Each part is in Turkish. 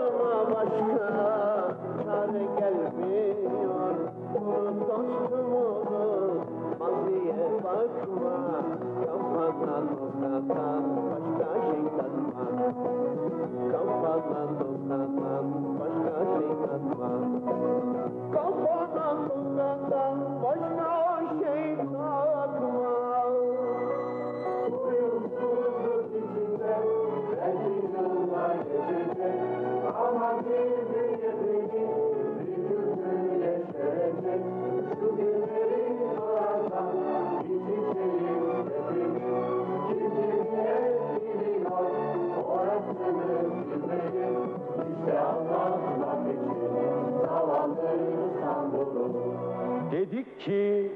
ama başka çare gelmiyor. Unut dostumuzu, maziye bakma. Kafadan uzanan başka şey katma. Kafadan uzanan başka şey katma. Kafadan uzanan başka şey katma. Uyumsuzluk içinde belki yıllar geçecek. Ama bir gün yetecek, bir gün yeşerecek. Şu günleri sorarsan bir çiçeğin hepimiz. Kimseye biliyor, orasını bilmeyiz. İşte anlatmak için zavallı İstanbul'u. Dedik ki...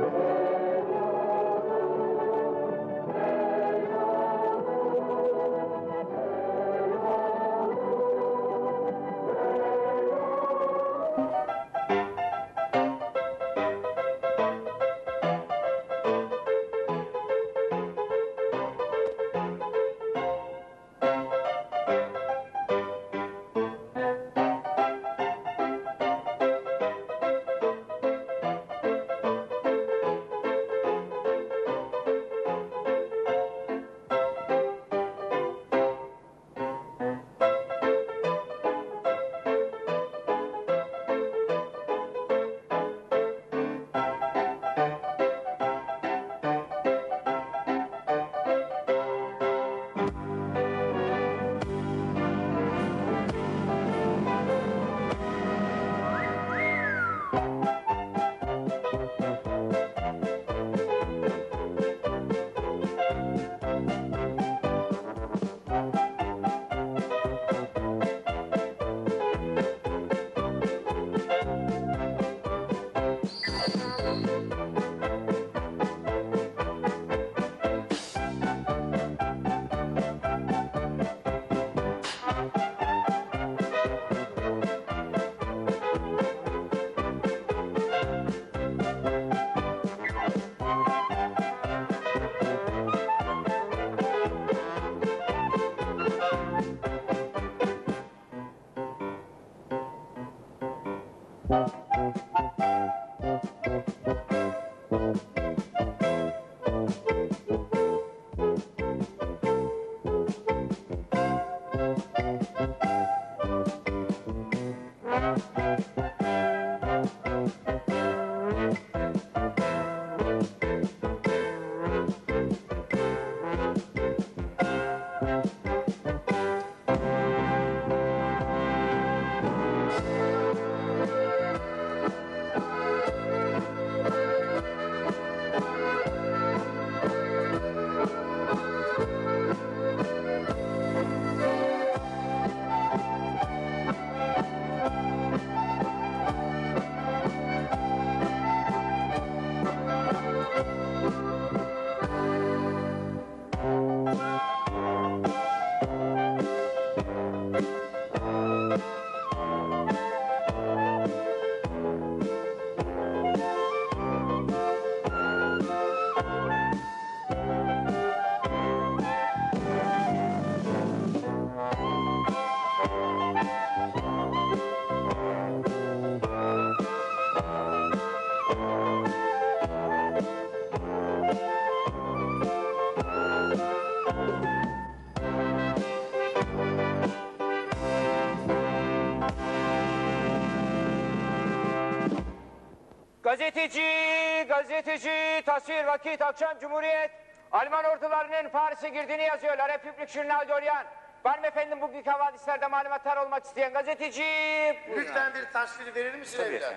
Gazeteci, tasvir, vakit, akşam, cumhuriyet. Alman ordularının Paris'e girdiğini yazıyorlar. Republik Journal d'Orient. Var mı efendim bugünkü havadislerde malumatlar olmak isteyen gazeteci? Lütfen bir tasvir verir misin evladım?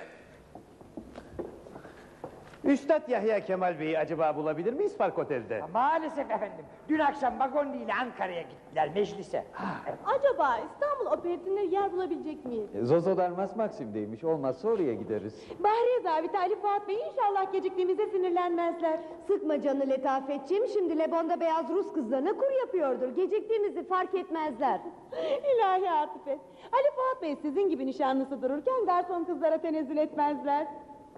Üstad Yahya Kemal Bey'i acaba bulabilir miyiz Park Otel'de? Maalesef efendim. Dün akşam Magondi ile Ankara'ya gittiler meclise. Acaba İstanbul Operetinde yer bulabilecek miyiz? Zozo'dan Maksim'deymiş. Olmazsa oraya gideriz. Bahriye Zabiti Ali Fuat Bey inşallah geciktiğimizde sinirlenmezler. Sıkma canı Letafetciğim. Şimdi Lebon'da beyaz Rus kızlarına kur yapıyordur. Geciktiğimizi fark etmezler. İlahi Atife. Ali Fuat Bey sizin gibi nişanlısı dururken garson kızlara tenezzül etmezler.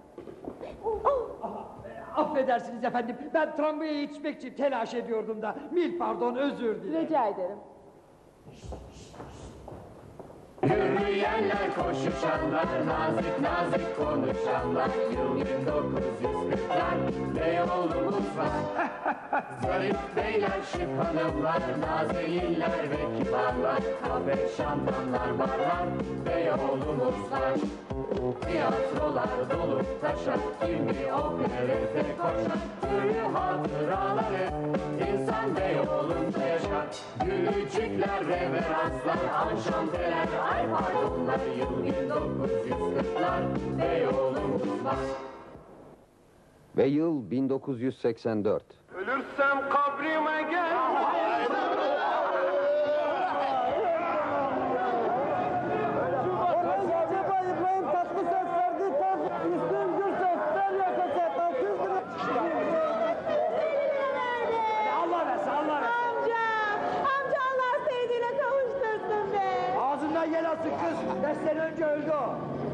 Affedersiniz efendim, ben tramvaya yetişmek için telaş ediyordum da. Mil pardon, özür dilerim. Rica ederim. güzeller koşuşanlar, nazik nazik konuşanlar. Yıl 1940'lar, Beyoğlu'muz var. Zarif beyler, şık hanımlar, nazeyiller ve kibarlar. Kahve, şamdanlar, barlar, Beyoğlu'muz var. Tiyatrolar dolup taşar, kimi operete koşar. Türlü hatıraları insan Beyoğlu'nda yaşar. Gülücükler, reveranslar, anşanteler, ay pardonlar. Yıl 1940'lar, Beyoğlu'muz var. Ve yıl 1984. Ölürsem kabrime gel. Amca Allah sevdiğine kavuştursun be. Ağzından gel asın kız. 5 sene önce öldü o.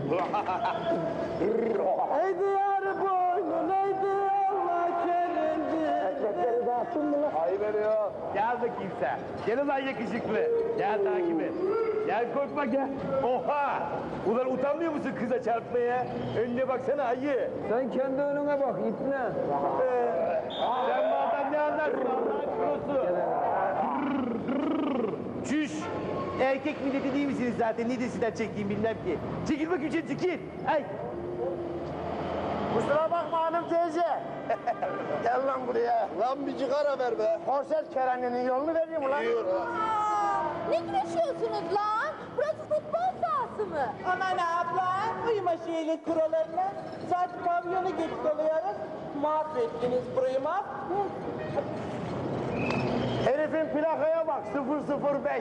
Ey diyarı boynu, ey Allah kerimdi. Ekmekleri dağıttın mı lan? Hayır veriyor. Gel bakayım sen. Gel ulan yakışıklı. Gel takip et. Gel korkma gel. Oha! Ulan utanmıyor musun kıza çarpmaya? Önüne baksana ayı. Sen kendi önüne bak, ipne. Sen bu adam ne anlarsın Allah'ın kurusu? Çüş! Erkek milleti değil misiniz zaten? Ne de sizden çektiğim bilmem ki. Çekil bakayım şimdi çekil. Ay! Kusura bakma hanım teyze. Gel lan buraya. Lan bir cigara ver be. Korset kerenenin yolunu vereyim ulan. Ne güreşiyorsunuz lan? Burası futbol sahası mı? Aman abla, uyuma şehirli kurallarına. Saat pavyonu geç doluyoruz. Mahvettiniz burayı Herifin plakaya bak 005.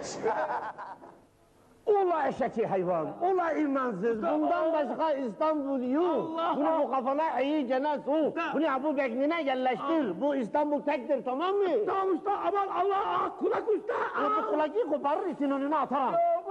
Ula eşeki hayvan, ula imansız. Bundan başka İstanbul yok. Bunu bu kafana iyicene sok. Bunu bu beynine yerleştir. Bu İstanbul tektir, tamam mı? Tamam usta, aman Allah, kulak usta. Bu kulağı koparır, itin önüne atarım.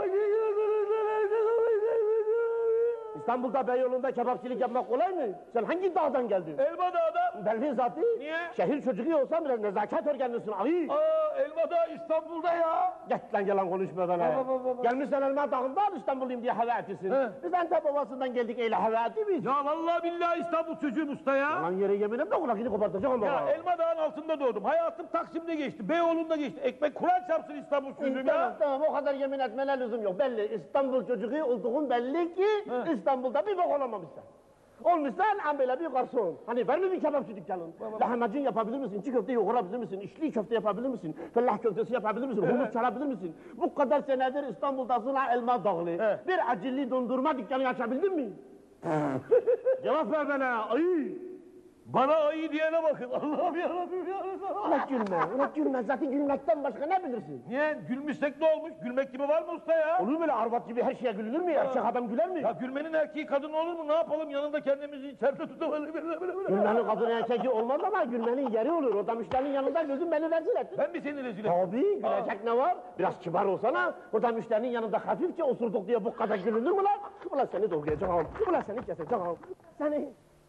İstanbul'da Beyoğlu'nda kebapçılık yapmak kolay mı? Sen hangi dağdan geldin? Elma Dağ'da. Belli zaten. Niye? Şehir çocuğu olsan bile nezaket öğrenirsin abi. Elma Dağ İstanbul'da ya. Git lan yalan konuşma bana. Gelmişsen Elma Dağı'ndan İstanbulluyum diye hava etsin. Biz Antep babasından geldik öyle hava etti miyiz? Ya vallahi billahi İstanbul çocuğum usta ya. Lan yere yeminim de kulakını kopartacağım baba. Ya Elma Dağ'ın altında doğdum. Hayatım Taksim'de geçti. Beyoğlu'nda geçti. Ekmek Kur'an çarpsın İstanbul çocuğum Tamam ya. tamam, o kadar yemin etmene lüzum yok. Belli İstanbul çocuğu olduğun belli ki İstanbul'da bir bok olamamışsın. Olmuşsan an böyle bir garson. Hani var mı bir kebapçı dükkanın? Lahmacun yapabilir misin? Çiğ köfte yoğurabilir misin? İçli köfte yapabilir misin? Fellah köftesi yapabilir misin? Humus çalabilir misin? Bu kadar senedir İstanbul'dasın ha Elma Dağlı. Bir acilli dondurma dükkanı açabildin mi? Cevap ver bana. Ay! Bana ayı diyene bakın. Allah'ım yarabbim ya. Ulan gülme, ulan gülme. Zaten gülmekten başka ne bilirsin? Niye? Gülmüşsek ne olmuş? Gülmek gibi var mı usta ya? Olur mu öyle arvat gibi her şeye gülünür mü? Erkek adam güler mi? Ya gülmenin erkeği kadın olur mu? Ne yapalım? Yanında kendimizi içeride tutamayız. Gülmenin kadın erkeği olmaz ama gülmenin yeri olur. O da müşterinin yanında gözün beni rezil etti. Ben mi seni rezil ettim? Tabii, gülecek ne var? Biraz kibar olsana. O da müşterinin yanında hafifçe osurduk diye bu kadar gülünür mü lan? Ulan seni doğrayacağım. Ulan seni keseceğim. Seni...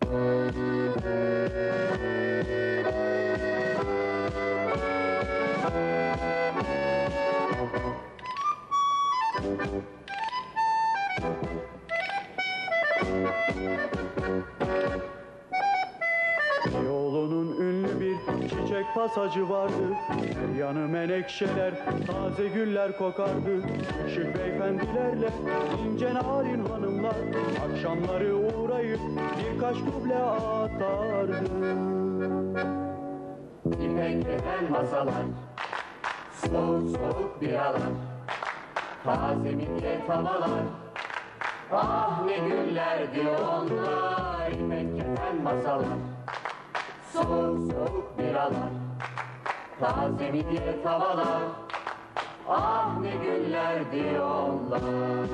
Beyoğlu'nun ünlü bir çiçek pasajı vardı. Her yanı menekşeler, taze güller kokardı. Şık beyefendilerle ince narin hanımlar akşamları uğrayıp birkaç duble atardı. İpek keten masalar, soğuk soğuk biralar, taze midye tavalar. Ah ne günlerdi onlar, İpek keten masalar, soğuk soğuk biralar, taze midye tavalar. Ah ne günlerdi onlar.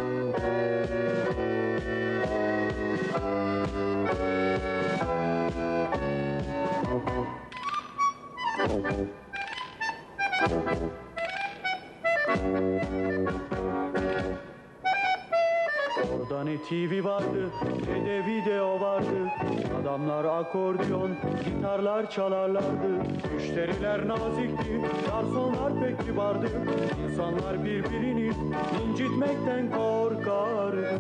Orada ne TV vardı ne de video vardı. Adamlar akordeon, gitarlar çalarlardı. Müşteriler nazikti, garsonlar pek kibardı. İnsanlar birbirini incitmekten korkardı.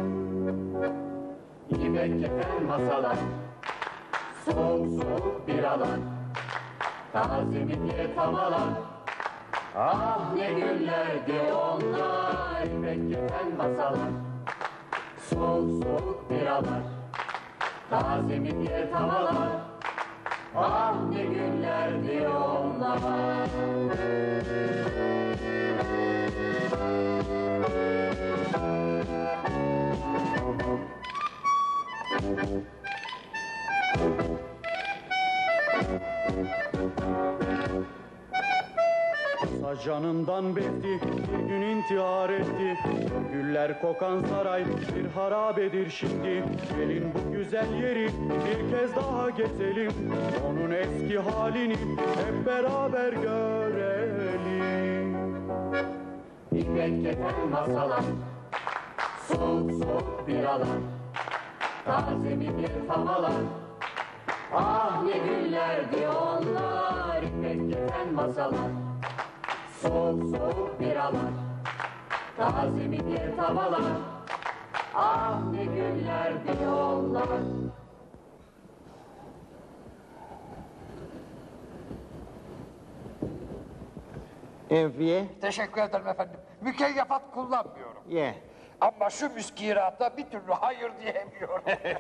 Yemek yapan masalar, soğuk soğuk biralar, taze midye tavalar. Ah ne günlerdi onlar, yemek yapan masalar, soğuk soğuk biralar, taze midye tavalar. Ah ne günlerdi onlar. Canından bezdi, bir gün intihar etti. Güller kokan saray bir harabedir şimdi. Gelin bu güzel yeri bir kez daha gezelim. Onun eski halini hep beraber görelim. İpek keten masalar, soğuk soğuk biralar, taze midye tavalar. Ah ne günlerdi onlar, ipek keten masalar, soğuk soğuk biralar, taze midye tavalar. Ah ne günlerdi onlar. Enfiye, Teşekkür ederim efendim. Mükeyyefat kullanmıyorum. ye. Ama şu müskirata bir türlü hayır diyemiyorum.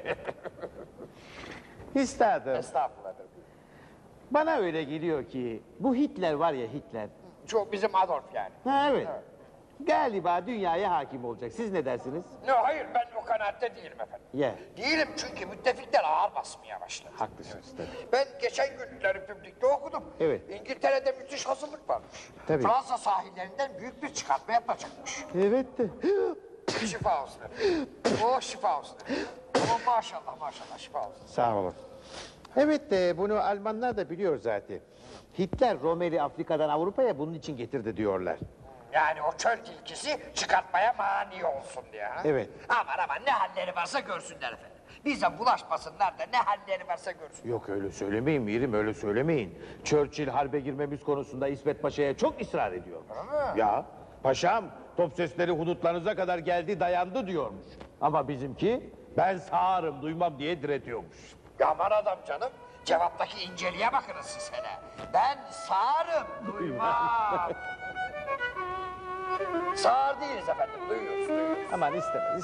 Üstadım, Estağfurullah efendim. bana öyle geliyor ki bu Hitler var ya Hitler. Şu bizim Adolf yani. Ha evet. Galiba dünyaya hakim olacak. Siz ne dersiniz? No, hayır ben o kanaatte değilim efendim. Ye. Değilim çünkü müttefikler ağır basmaya başladı. Haklısınız tabii. Ben geçen gün La Republik'te okudum. Evet. İngiltere'de müthiş hazırlık varmış. Tabii. Fransa sahillerinden büyük bir çıkartma yapacakmış. Evet de. Şifa olsun efendim. Oh şifa olsun efendim. Oh maşallah maşallah şifa olsun. Sağ olun. Evet de bunu Almanlar da biliyor zaten. Hitler Romeli Afrika'dan Avrupa'ya bunun için getirdi diyorlar. Yani o çöl tilkisi çıkartmaya mani olsun diye. Ha? Evet. Aman ne halleri varsa görsünler efendim. Bize bulaşmasınlar da ne halleri varsa görsünler. Yok öyle söylemeyin Mirim, öyle söylemeyin. Churchill harbe girmemiz konusunda İsmet Paşa'ya çok ısrar ediyormuş. Öyle mi? Ya paşam top sesleri hudutlarınıza kadar geldi dayandı diyormuş. Ama bizimki ben sağırım duymam diye diretiyormuş. Yaman adam canım. Cevaptaki inceliğe bakınız siz hele. Ben sağırım, duymam. Sağır değiliz efendim, duyuyoruz. Aman istemez.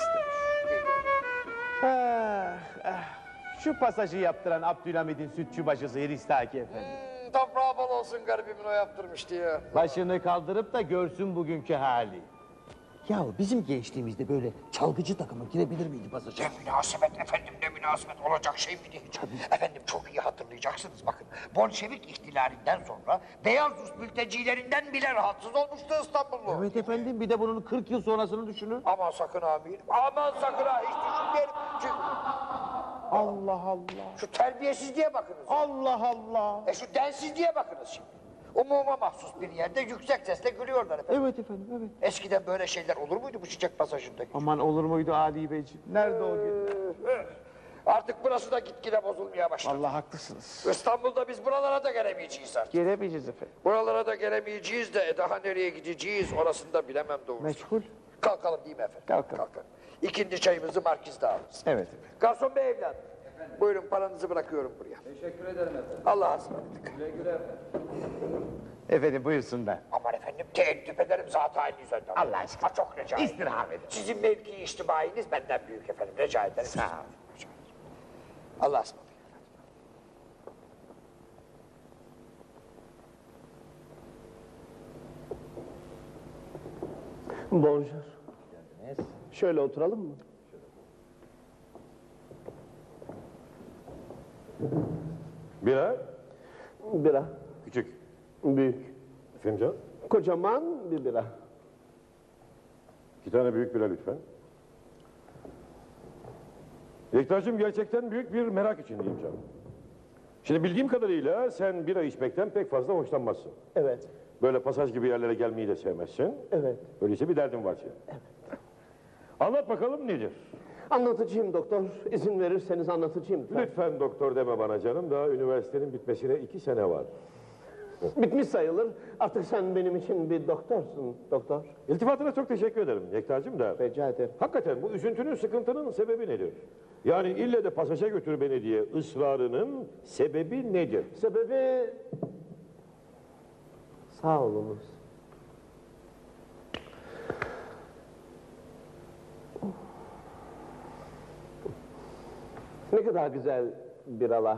Ah, ah. Şu pasajı yaptıran Abdülhamid'in sütçü başısı Heristaki efendi. Toprağı bol olsun garibimin o yaptırmıştı ya. Başını kaldırıp da görsün bugünkü hali. Ya bizim gençliğimizde böyle çalgıcı takımı girebilir miydi pasaja? Ne münasebet efendim, ne münasebet olacak şey miydi hiç? Efendim çok iyi hatırlayacaksınız bakın. Bolşevik ihtilalinden sonra Beyaz Rus mültecilerinden bile rahatsız olmuştu İstanbullu. Evet efendim bir de bunun 40 yıl sonrasını düşünün. Aman sakın amirim, aman sakın ha hiç düşünmeyelim. Çünkü Allah Allah. şu terbiyesizliğe bakınız. Allah Allah. Şu densizliğe bakınız şimdi. Umuma mahsus bir yerde yüksek sesle gülüyorlar efendim. Evet efendim evet. Eskiden böyle şeyler olur muydu bu çiçek pasajındaki? Aman olur muydu Adi Beyciğim? Nerede o günler? Artık burası da gitgide bozulmaya başladı. Allah haklısınız. İstanbul'da biz buralara da gelemeyeceğiz artık. Gelemeyeceğiz efendim. Buralara da gelemeyeceğiz de daha nereye gideceğiz orasını da bilemem doğrusu. Meşgul. Kalkalım değil mi efendim? Kalkalım. İkinci çayımızı markizde alırız. Evet efendim. Garson bey evladım. Buyurun paranızı bırakıyorum buraya. Teşekkür ederim efendim. Allah'a ısmarladık. Güle güle efendim. Efendim buyursunlar. Aman efendim teeddüp ederim zat haliniz önden. Allah aşkına. Ha, çok rica ederim. İstirham edin. Sizin mevki içtimainiz benden büyük efendim. Rica ederim. Sağ olun. Rica ederim. Allah'a ısmarladık. Bonjour. Şöyle oturalım mı? Bira, Bira. küçük. Büyük. Fincan, Kocaman bir bira. 2 tane büyük bira lütfen. Yektaş'ım gerçekten büyük bir merak içindeyim canım. Şimdi bildiğim kadarıyla sen bira içmekten pek fazla hoşlanmazsın. Evet. Böyle pasaj gibi yerlere gelmeyi de sevmezsin. Evet. Öyleyse bir derdin var senin. Anlat bakalım nedir? Anlatıcıyım doktor. İzin verirseniz anlatıcıyım. Lütfen doktor deme bana canım. Daha üniversitenin bitmesine 2 sene var. Bitmiş sayılır. Artık sen benim için bir doktorsun doktor. İltifatına çok teşekkür ederim Yekta'cığım da. Rica ederim. Hakikaten bu üzüntünün, sıkıntının sebebi nedir? Yani ille de pasaja götür beni diye ısrarının sebebi nedir? Sebebi... Sağ olunuz. Ne kadar güzel biralar.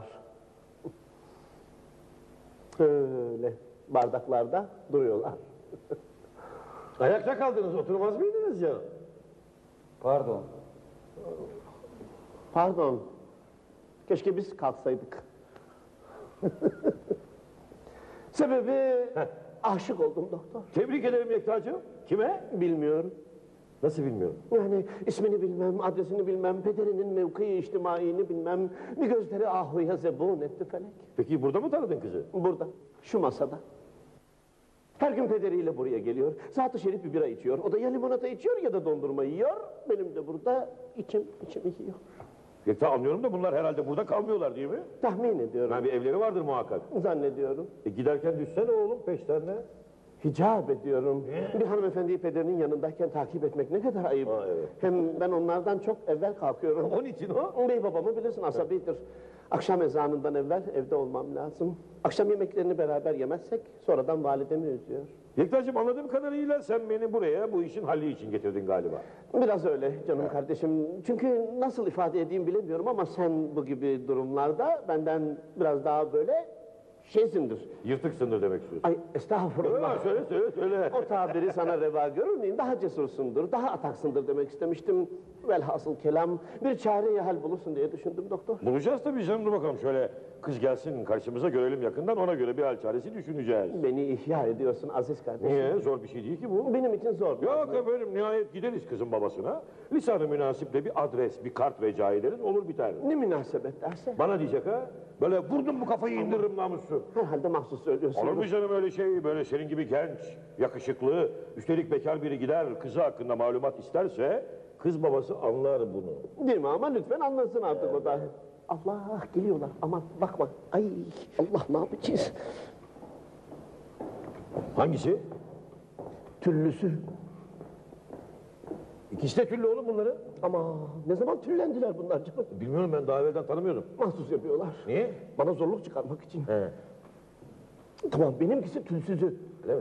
Öyle bardaklarda duruyorlar. Ayakta kaldınız, oturmaz mıydınız ya? Pardon. Pardon. Keşke biz kalksaydık. Sebebi aşık oldum doktor. Tebrik ederim Yekta'cığım. Kime? Bilmiyorum. Nasıl bilmiyorum? Yani ismini bilmem, adresini bilmem, pederinin mevkii içtimaini bilmem. Bir gözleri ahuya zebun etti felek. Peki burada mı tanıdın kızı? Burada, şu masada. Her gün pederiyle buraya geliyor. Zat-ı şerif bir bira içiyor. O da ya limonata içiyor ya da dondurma yiyor. Benim de burada içim yiyor. Yekta anlıyorum da bunlar herhalde burada kalmıyorlar değil mi? Tahmin ediyorum. Yani bir evleri vardır muhakkak. Zannediyorum. Giderken düşsene oğlum peşlerine. Hicap ediyorum. Bir hanımefendiyi pederinin yanındayken takip etmek ne kadar ayıp. Evet. Hem ben onlardan çok evvel kalkıyorum. Onun için o. Bey babamı bilirsin, asabidir. Akşam ezanından evvel evde olmam lazım. Akşam yemeklerini beraber yemezsek sonradan validemi üzüyor. Yekta'cığım anladığım kadarıyla sen beni buraya bu işin halli için getirdin galiba. Biraz öyle canım kardeşim. Çünkü nasıl ifade edeyim bilemiyorum ama sen bu gibi durumlarda benden biraz daha böyle şeysindir. Yırtıksındır demek istiyorsun. Ay estağfurullah. Söyle. O tabiri sana reva görür müyüm? Daha cesursundur, daha ataksındır demek istemiştim. Velhasıl kelam bir çareye hal bulursun diye düşündüm doktor. Bulacağız tabii canım, dur bakalım şöyle kız gelsin karşımıza görelim yakından, ona göre bir hal çaresi düşüneceğiz. Beni ihya ediyorsun aziz kardeşim. Niye? Zor bir şey değil ki bu. Benim için zor. Yok efendim, nihayet gideriz kızın babasına. Lisan-ı münasiple bir adres, bir kart rica ederiz, olur biter. Ne münasebet derse? Bana diyecek ha, böyle vurdum bu kafayı indiririm namussu. Herhalde mahsus söylüyorsun. Olur mu canım öyle şey, böyle senin gibi genç, yakışıklı, üstelik bekar biri gider kızı hakkında malumat isterse, kız babası anlar bunu. Değil mi ama lütfen anlasın artık o da. Allah geliyorlar aman bakma. Ay Allah ne yapacağız? Hangisi? Tüllüsü. İkisi de tüllü oğlum bunları. Ama ne zaman tüllendiler bunlar canım? Bilmiyorum, ben daha evvelden tanımıyordum. Mahsus yapıyorlar. Niye? Bana zorluk çıkarmak için. He. Tamam benimkisi tülsüzü. Öyle mi?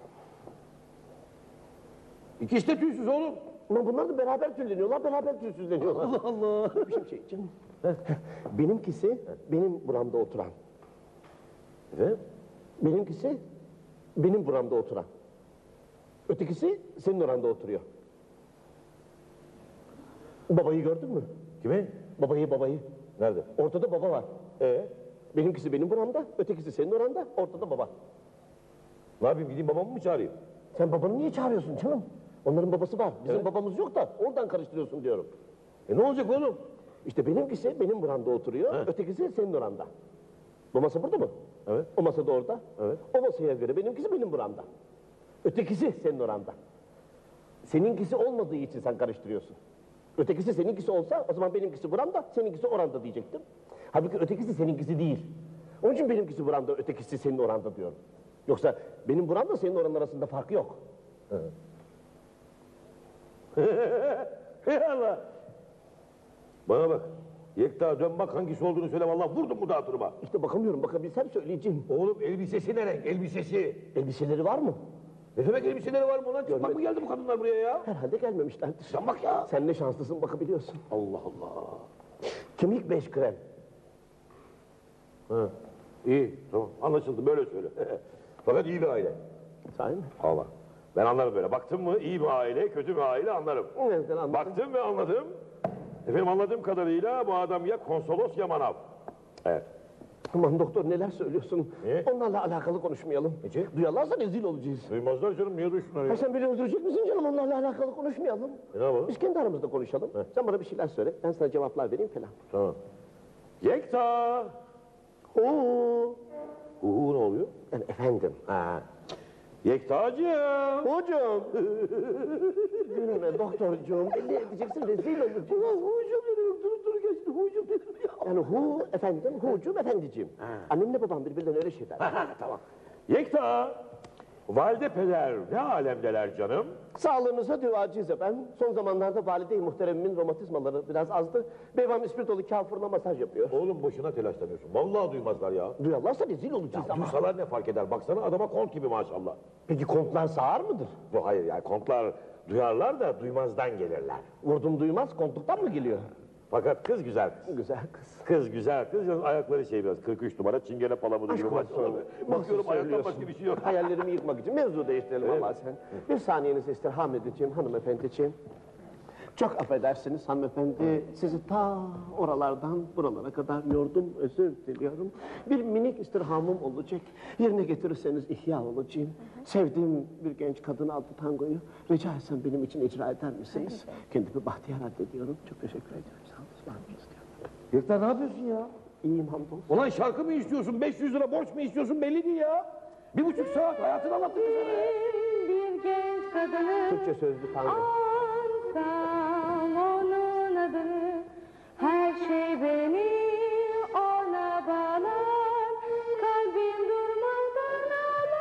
İkisi de tüysüz oğlum. Ama bunlar da beraber tülleniyorlar, beraber tülsüzleniyorlar. Allah Allah. Bir şey canım. Benimkisi benim buramda oturan. Evet. Benimkisi benim buramda oturan. Ötekisi senin oranda oturuyor. Babayı gördün mü? Kimi? Babayı. Nerede? Ortada baba var. Benimkisi benim buramda, ötekisi senin oranda, ortada baba. Ne yapayım, gideyim babamı mı çağırayım? Sen babanı niye çağırıyorsun canım? Onların babası var, bizim babamız yok da oradan karıştırıyorsun diyorum. Ne olacak oğlum? İşte benimkisi benim buramda oturuyor, ötekisi senin oranda. Bu masa burada mı? Evet. O masa da orada. Evet. O masaya göre benimkisi benim buramda. Ötekisi senin oranda. Seninkisi olmadığı için sen karıştırıyorsun. Ötekisi seninkisi olsa o zaman benimkisi buramda, seninkisi oranda diyecektim. Halbuki ötekisi seninkisi değil. Onun için benimkisi buramda, ötekisi senin oranda diyorum. Yoksa benim buramda senin oranın arasında fark yok. Hey Allah! Bana bak, Yekta dön bak hangisi olduğunu söyle, vallahi vurdum mu dağıtırıma. İşte bakamıyorum, bakabilsem söyleyeceğim. Oğlum elbisesi ne renk, elbisesi? Elbiseleri var mı? Ne demek elbiseleri var mı lan? Çıkmak mı geldi bu kadınlar buraya ya? Herhalde gelmemişlerdir. Sen bak ya. Sen ne şanslısın bakabiliyorsun. Allah Allah. Kemik 5 krem. Ha. İyi, tamam anlaşıldı, böyle söyle. Fakat iyi bir aile. Sahi mi? Allah. Ben anlarım böyle. Baktım mı iyi bir aile, kötü bir aile anlarım. Nereden anladın? Baktım ve anladım. Efendim anladığım kadarıyla bu adam ya konsolos ya manav. Evet. Aman doktor neler söylüyorsun? Ne? Onlarla alakalı konuşmayalım. Niçin? Duyarlarsa rezil olacağız. Duymazlar canım, niye duysunlar ya? Ha sen beni öldürecek misin canım? Onlarla alakalı konuşmayalım. Ne yapalım? Biz kendi aramızda konuşalım. Sen bana bir şeyler söyle. Ben sana cevaplar vereyim falan. Tamam. Yekta! Oo. Ne oluyor? Yani efendim. Ha. Yektacığım. Hocam. Gülme doktorcuğum. Belli edeceksin, rezil olur. Ulan hocam dedim, durup dururken şimdi hocam dedim ya. Yani hu efendim, hucum efendiciğim. Annemle babam birbirlerine öyle şeyler. Tamam. Yekta. Valide peder ne alemdeler canım? Sağlığınıza duacıyız efendim. Son zamanlarda valide-i muhteremin romatizmaları biraz azdı. Beyvam ispirtolu kafuruna masaj yapıyor. Oğlum boşuna telaşlanıyorsun. Vallahi duymazlar ya. Duyarlarsa rezil olacağız ama. Duysalar ne fark eder? Baksana adama kont gibi maşallah. Peki kontlar sağır mıdır? Bu hayır yani kontlar duyarlar da duymazdan gelirler. Vurdum duymaz, kontluktan mı geliyor? Fakat kız güzel kız. Güzel kız. Kız güzel kız. Yalnız ayakları şey biraz 43 numara çingene palamudu gibi maşallah. Bakıyorum ayaktan başka bir şey yok. Hayallerimi yıkmak için mevzu değiştirelim Allah sen. Bir saniyenizi istirham edeceğim hanımefendiciğim. Çok affedersiniz hanımefendi, sizi ta oralardan buralara kadar yordum, özür diliyorum. Bir minik istirhamım olacak, yerine getirirseniz ihya olacağım. Sevdiğim bir genç kadın aldı tangoyu, rica etsem benim için icra eder misiniz? Kendimi bahtiyar addediyorum, çok teşekkür ediyorum, sağ olun, ısmarlamak istiyorum. Yekta ne yapıyorsun ya? İyiyim hamdolsun. Ulan şarkı mı istiyorsun, 500 lira borç mu istiyorsun belli değil ya. 1,5 saat hayatını anlattık sana. Bir genç kadını Türkçe sözlü tango. ansam onun adını, her şey beni ona bağlar, kalbim durmadan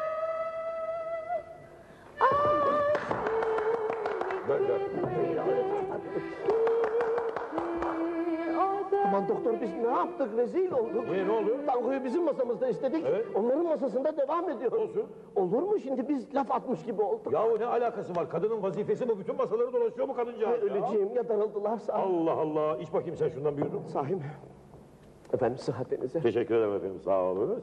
Aman doktor biz ne yaptık? Rezil olduk. Ne oldu? Tangoyu bizim masamızda istedik. Evet. Onların masasında devam ediyor. Olsun. Olur mu şimdi biz laf atmış gibi olduk? Yahu ne alakası var? Kadının vazifesi bu. Bütün masaları dolaşıyor mu kadıncağız ya? Öleceğim ya darıldılarsa. Allah Allah. İç bakayım sen şundan bir yudum. Sahi mi? Efendim sıhhatinize. Teşekkür ederim efendim. Sağ olunuz.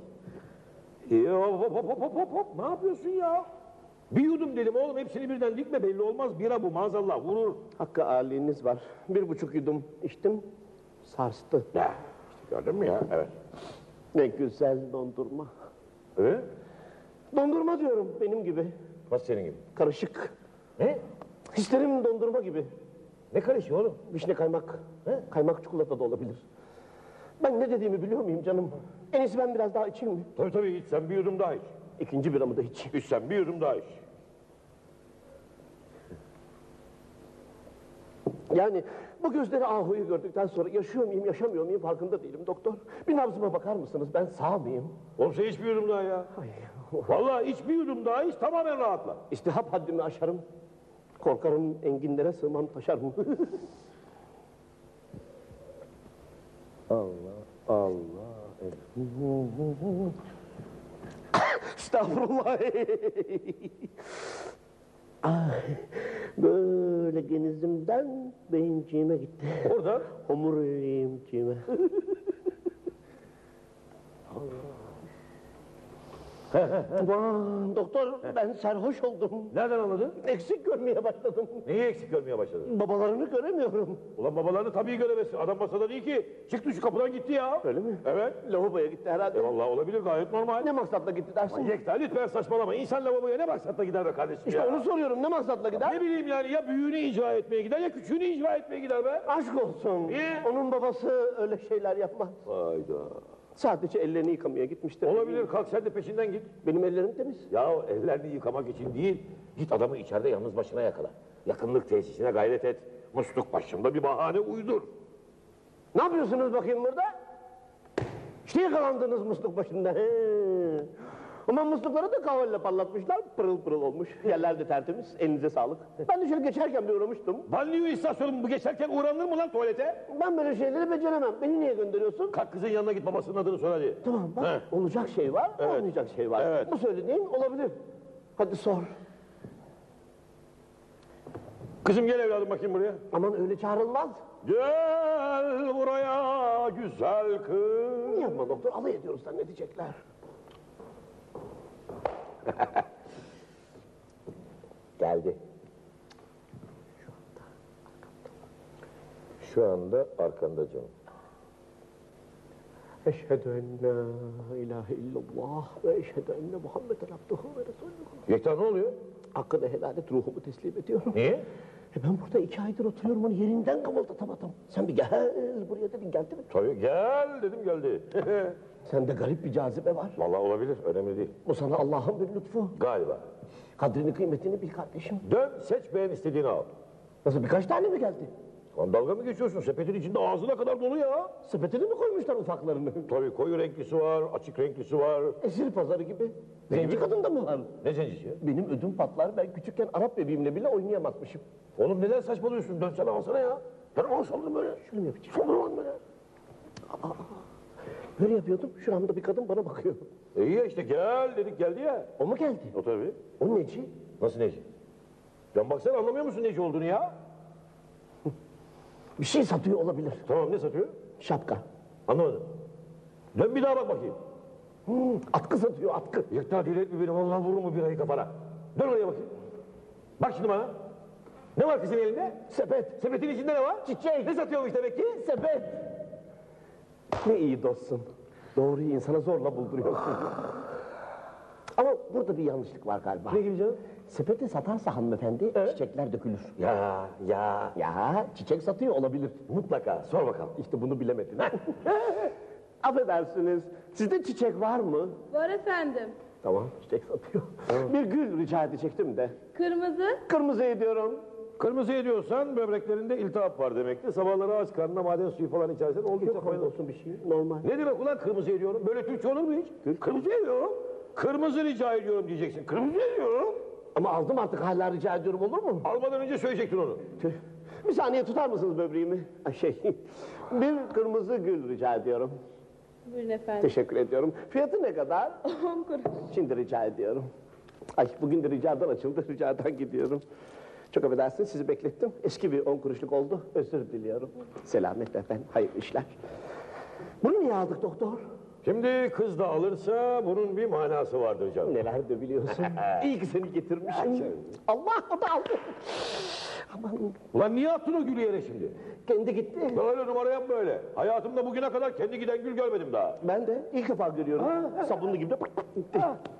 Hop. Ne yapıyorsun ya? Bir yudum dedim oğlum. Hepsini birden dikme belli olmaz. Bira bu maazallah vurur. Hakkı âliniz var. 1,5 yudum içtim. Sarstı. Ya, işte gördün mü ya? Evet. Ne güzel dondurma. Evet. Dondurma diyorum benim gibi. Nasıl senin gibi? Karışık. Ne? Hislerim dondurma gibi. Ne karışıyor oğlum? Vişne kaymak. Kaymak çikolata da olabilir. Ben ne dediğimi biliyor muyum canım? En iyisi ben biraz daha içeyim mi? Tabii iç. Sen bir yudum daha iç. İkinci biramı da içeyim. İç sen bir yudum daha iç. Yani bu gözleri Ahu'yu gördükten sonra yaşıyor muyum, yaşamıyor muyum farkında değilim doktor. Bir nabzıma bakar mısınız? Ben sağ mıyım? Oğlum sen iç bir yudum daha ya. Vallahi iç bir yudum daha iç tamamen rahatla. İstihap haddimi aşarım. Korkarım enginlere sığmam taşarım. Allah. Estağfurullah. Ay, böyle genizimden beyinciğime gitti. Orada? Omuriliğimciğime. Aman doktor ben sarhoş oldum. Nereden anladın? Eksik görmeye başladım. Neyi eksik görmeye başladın? Babalarını göremiyorum. Ulan babalarını tabii göremezsin. Adam masada değil ki. Çıktı şu kapıdan gitti ya. Öyle mi? Evet. Lavaboya gitti herhalde. Vallahi olabilir gayet normal. Ne maksatla gitti dersin? Yekta lütfen saçmalama. İnsan lavaboya ne maksatla gider be kardeşim İşte ya? onu soruyorum ne maksatla gider? Ne bileyim yani ya büyüğünü icra etmeye gider ya küçüğünü icra etmeye gider be. Aşk olsun. Niye? Onun babası öyle şeyler yapmaz. Hayda. Sadece ellerini yıkamaya gitmiştir. Olabilir kalk sen de peşinden git. Benim ellerim temiz. Ya ellerini yıkamak için değil. Git adamı içeride yalnız başına yakala. Yakınlık tesisine gayret et. Musluk başında bir bahane uydur. Ne yapıyorsunuz bakayım burada? İşte yakalandınız musluk başında. He. Ama muslukları da kahveyle parlatmışlar. Pırıl pırıl olmuş. Yerler de tertemiz. Elinize sağlık. Ben de şöyle geçerken bir uğramıştım. Banliyö istasyonu bu geçerken uğranır mı lan tuvalete? Ben böyle şeyleri beceremem. Beni niye gönderiyorsun? Kalk kızın yanına git babasının adını sor hadi. Tamam bak. He. Olacak şey var, Evet. olmayacak şey var. Evet. Bu söylediğin olabilir. Hadi sor. Kızım gel evladım bakayım buraya. Aman öyle çağrılmaz. Gel buraya güzel kız. Yapma doktor, alay ediyoruz zannedecekler. Geldi. Şu anda arkanda canım. Eşhedü en la ilahe illallah ve eşhedü enne Muhammeden abduhu ve resuluhu. Yekta ne oluyor? Hakkını helal et, ruhumu teslim ediyorum. Niye? Ben burada 2 aydır oturuyorum, onu yerinden kımıldatamadım. Sen bir gel buraya dedin, geldi mi? Tabii gel dedim geldi. Sende garip bir cazibe var. Vallahi olabilir, önemli değil. Bu sana Allah'ın bir lütfu. Galiba. Kadrini kıymetini bil kardeşim. Dön, seç, beğen, istediğini al. Nasıl, birkaç tane mi geldi? Lan dalga mı geçiyorsun? Sepetin içinde ağzına kadar dolu ya. Sepetine mi koymuşlar ufaklarını? Tabii koyu renklisi var, açık renklisi var. Esir pazarı gibi. Zenci kadın da mı var? Ne zencisi ya? Benim ödüm patlar, ben küçükken Arap bebeğimle bile oynayamazmışım. Oğlum neden saçmalıyorsun? Dönsene alsana ya. Ben onu saldım böyle. Şöyle mi yapacağım? Saldım böyle. Böyle yapıyordum, şuramda bir kadın bana bakıyor. İyi ya işte gel dedik geldi ya. O mu geldi? O tabii. O neci? Nasıl neci? Can baksana anlamıyor musun neci olduğunu ya? Bir şey satıyor olabilir. Tamam ne satıyor? Şapka. Anlamadım. Dön bir daha bak bakayım. Atkı satıyor, atkı. Yekta deli etme beni vallahi vurur mu bir ayı kafana. Dön oraya bakayım. Bak şimdi bana. Ne var kızın elinde? Sepet. Sepetin içinde ne var? Çiçek. Ne satıyormuş demek ki? Sepet. Ne iyi dostsun. Doğruyu insana zorla bulduruyorsun. Ama burada bir yanlışlık var galiba. Ne gibi canım? Sepeti satarsa hanımefendi çiçekler dökülür. Ya. Çiçek satıyor olabilir. Mutlaka sor bakalım. İşte bunu bilemedin. Affedersiniz, sizde çiçek var mı? Var efendim. Tamam, çiçek satıyor. Bir gül rica edecektim de. Kırmızı. Kırmızı ediyorum. Kırmızı ediyorsan böbreklerinde iltihap var demektir. Sabahları aç karnına maden suyu falan içersen oldukça Yok faydalı. olsun bir şey, normal. Ne demek ulan kırmızı ediyorum? Böyle Türkçe olur mu hiç? Kırmızı ediyorum. Kırmızı rica ediyorum diyeceksin. Kırmızı ediyorum. Ama aldım artık, hala rica ediyorum, olur mu? Almadan önce söyleyecektin onu. Tüh. Bir saniye tutar mısınız böbreğimi? Bir kırmızı gül rica ediyorum. Buyurun efendim. Teşekkür ediyorum. Fiyatı ne kadar? 10 kuruş. Şimdi rica ediyorum. Ay bugün de ricadan açıldı, ricadan gidiyorum. Çok affedersiniz, sizi beklettim. Eski bir 10 kuruşluk oldu, özür diliyorum. Selametle efendim, hayırlı işler. Bunu niye aldık doktor? Şimdi kız da alırsa bunun bir manası vardır canım. Neler de biliyorsun. İyi ki seni getirmişim. Allah o da aldı. Aman, Ulan niye attın o gülü yere şimdi? kendi gitti. Böyle numara yapma öyle. Hayatımda bugüne kadar kendi giden gül görmedim daha. Ben de ilk defa görüyorum. Sabunlu gibi de gitti.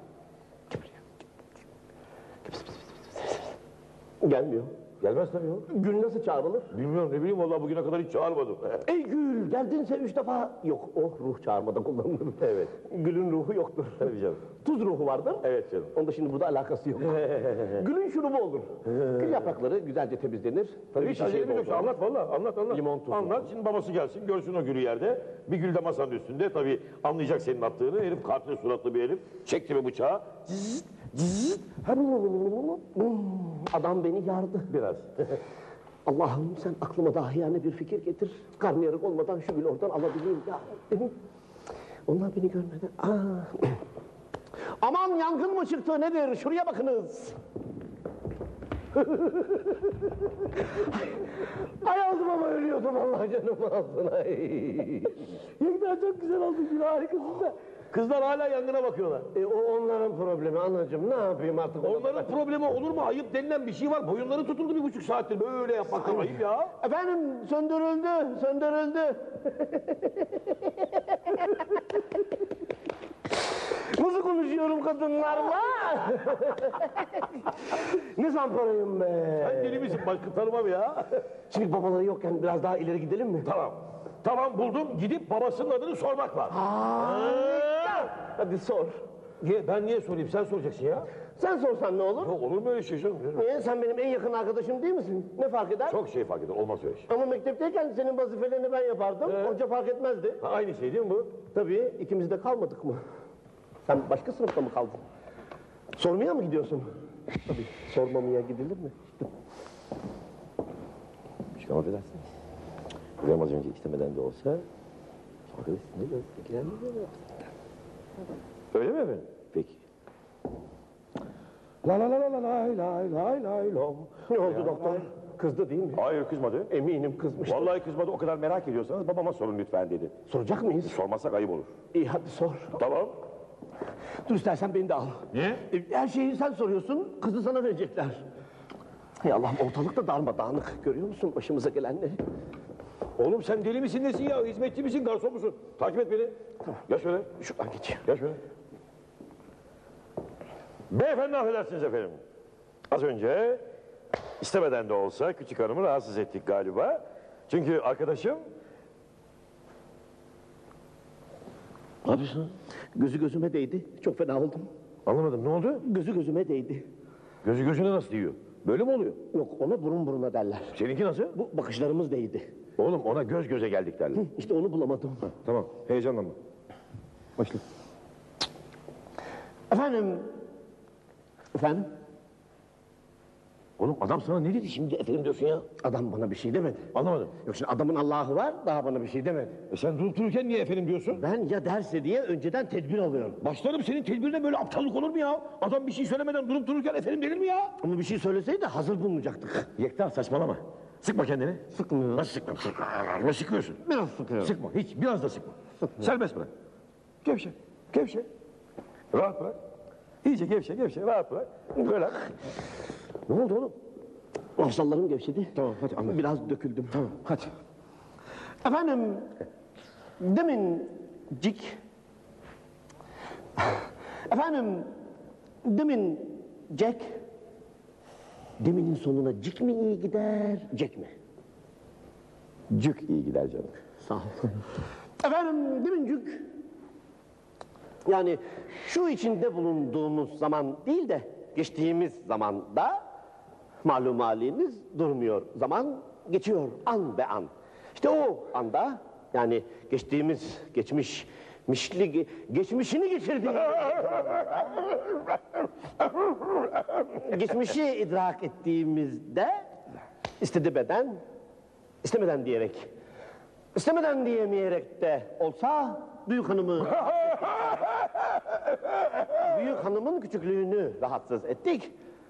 Gelmiyor. Gelmez tabii o. Gül nasıl çağrılır? Bilmiyorum ne bileyim vallahi bugüne kadar hiç çağırmadım. Ey gül, geldinse 3 defa. Yok, o ruh çağırmada kullanılır. Evet. Gülün ruhu yoktur. Tabii canım. Tuz ruhu vardır. Evet canım. Onda şimdi burada alakası yok. Gülün şurubu olur. Gül yaprakları güzelce temizlenir. Tabii hiç şişeye acelemiz yok. doldurulur. Anlat vallahi anlat. Limon tuzu. Anlat şimdi babası gelsin görsün o gülü yerde. Bir gül de masanın üstünde tabii anlayacak senin attığını. Herif katil suratlı bir herif. Çekti mi bıçağı. Zzzt, zzzt. Adam beni yardı. Biraz. Allah'ım sen aklıma dahiyane bir fikir getir. Karnıyarık olmadan şu gülü oradan alabileyim ya. Onlar beni görmeden. Aman yangın mı çıktı nedir? Şuraya bakınız. Ay aldım ama ölüyordum, Allah canımı alsın. Yekta çok güzel oldu, gül harikasın da. Kızlar hala yangına bakıyorlar. O onların problemi anacığım, ne yapayım artık? Onların problemi olur mu? Ayıp denilen bir şey var. Boyunları tutuldu 1,5 saattir. Böyle yapmaktan ayıp ya. Efendim söndürüldü, söndürüldü. Nasıl konuşuyorum kadınlarla? Ne zamparayım be. Sen deli misin? Başka tanımam ya. Şimdi babaları yokken biraz daha ileri gidelim mi? Tamam. Tamam buldum. Gidip babasının adını sormak var. Hadi sor. Ben niye sorayım? Sen soracaksın ya. Sen sorsan ne olur? Yok olur mu öyle şey canım? Niye? Sen benim en yakın arkadaşım değil misin? Ne fark eder? Çok şey fark eder. Olmaz öyle şey. Ama mektepteyken senin vazifelerini ben yapardım. Hoca fark etmezdi. Ha, aynı şey değil mi bu? Tabii ikimiz de kalmadık mı? Sen başka sınıfta mı kaldın? Sormaya mı gidiyorsun? Tabii sormamaya gidilir mi? Çıkam affedersin. Buraya az önce istemeden de olsa arkadaşsın değil mi? Öyle mi efendim? Peki. La la la la la lay lay lay lay lom. Ne oldu doktor? Kızdı değil mi? Hayır kızmadı. Eminim kızmıştır. Vallahi kızmadı. O kadar merak ediyorsanız babama sorun lütfen dedi. Soracak mıyız? Sormazsak ayıp olur. İyi hadi sor. Tamam. Dur istersen beni de al. Niye? Her şeyi sen soruyorsun, kızı sana verecekler. Hay Allah'ım ortalıkta darmadağınık. Görüyor musun başımıza gelenleri? Oğlum sen deli misin nesin ya? Hizmetçi misin, garson musun? Takip et beni. Tamam. Gel şöyle. Şuradan geçeyim. Gel şöyle. Beyefendi affedersiniz efendim. Az önce İstemeden de olsa küçük hanımı rahatsız ettik galiba. Çünkü arkadaşım... Ne yapıyorsun? Gözü gözüme değdi. Çok fena oldum. Anlamadım, ne oldu? Gözü gözüme değdi. Gözü gözüne nasıl diyor? Böyle mi oluyor? Yok, ona burun buruna derler. Seninki nasıl? Bu bakışlarımız değdi. Oğlum ona göz göze geldik derler. İşte onu bulamadım. Tamam, heyecanlanma. Başla. Efendim? Efendim? Oğlum adam sana ne dedi şimdi efendim diyorsun ya? Adam bana bir şey demedi. Anlamadım. Yok şimdi adamın Allah'ı var, daha bana bir şey demedi. Sen durup dururken niye efendim diyorsun? Ben ya derse diye önceden tedbir alıyorum. Başlarım senin tedbirine, böyle aptallık olur mu ya? Adam bir şey söylemeden durup dururken efendim denir mi ya? Ama bir şey söyleseydi hazır bulunacaktık. Yekta saçmalama. Sıkma kendini. Sıkmıyor. Nasıl sıkma? Ne sıkıyorsun? Biraz sıkıyorum. Sıkma, hiç biraz da sıkma. Serbest bırak. Gevşe, gevşe. Rahat bırak. İyice gevşe, rahat bırak. Böyle. Ne oldu oğlum? Mafsallarım gevşedi. Tamam, hadi anlat. Biraz döküldüm. Tamam, hadi. Efendim, demin cik... Efendim, demin Jack... Deminin sonuna cik mi iyi gider, Jack mi? Cük iyi gider canım. Sağ ol. Efendim, demincik... Yani şu içinde bulunduğumuz zaman değil de geçtiğimiz zamanda malum haliniz durmuyor. Zaman geçiyor an be an. İşte o anda yani geçmişini geçirdiğimiz geçmişi idrak ettiğimizde istemeden diyemeyerek de olsa büyük hanımın küçüklüğünü rahatsız ettik.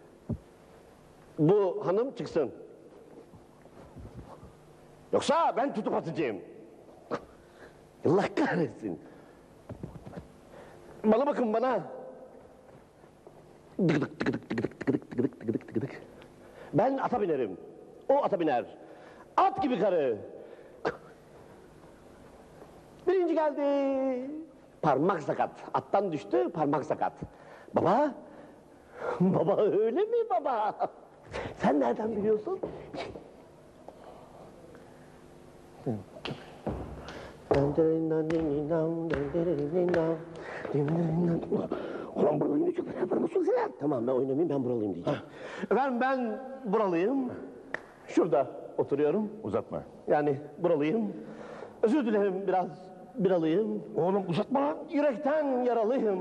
Bu hanım çıksın. Yoksa ben tutup atacağım. Allah kahretsin. Bana bakın bana. Ben ata binerim. O ata biner. At gibi karı. Birinci geldi. Parmak sakat. Attan düştü, parmak sakat. Baba. Baba öyle mi baba? Sen nereden biliyorsun? Ulan burada oynayacak beraber mısın sen? Tamam ben oynamayayım, ben buralıyım diyeceğim. Ben buralıyım. Şurada oturuyorum. Uzatma. Yani buralıyım. Özür dilerim biraz biralıyım. Oğlum uzatma. Yürekten yaralıyım.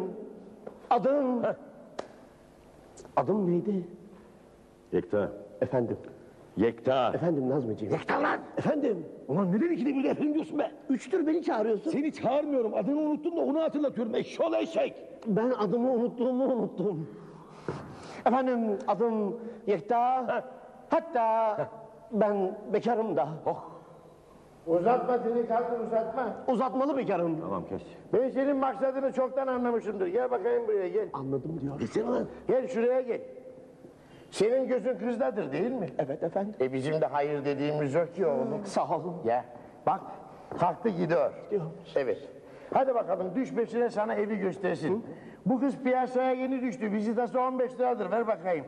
Adım neydi? Yekta. Efendim. Yekta. Efendim Nazmiciğim. Yekta lan. Efendim. Ulan neden ikide bir de efendim diyorsun be? Üçtür beni çağırıyorsun. Seni çağırmıyorum. Adını unuttun da onu hatırlatıyorum. Eşşoğlu eşek. Ben adımı unuttum. Efendim adım Yekta. Hatta ben bekarım da. Uzatma delikanlı uzatma. Uzatmalı bekarım. Tamam kes. Ben senin maksadını çoktan anlamışımdır. Gel bakayım buraya gel. Anladım diyor. Desene lan. Gel şuraya gel. Senin gözün kızdadır değil mi? Evet efendim. Bizim de hayır dediğimiz yok ki oğlum. Sağ olun. Ya bak kalktı gidiyor. Gidiyor. Evet. Hadi bakalım düşmesine sana evi göstersin. Bu kız piyasaya yeni düştü. Vizitası 15 liradır. Ver bakayım.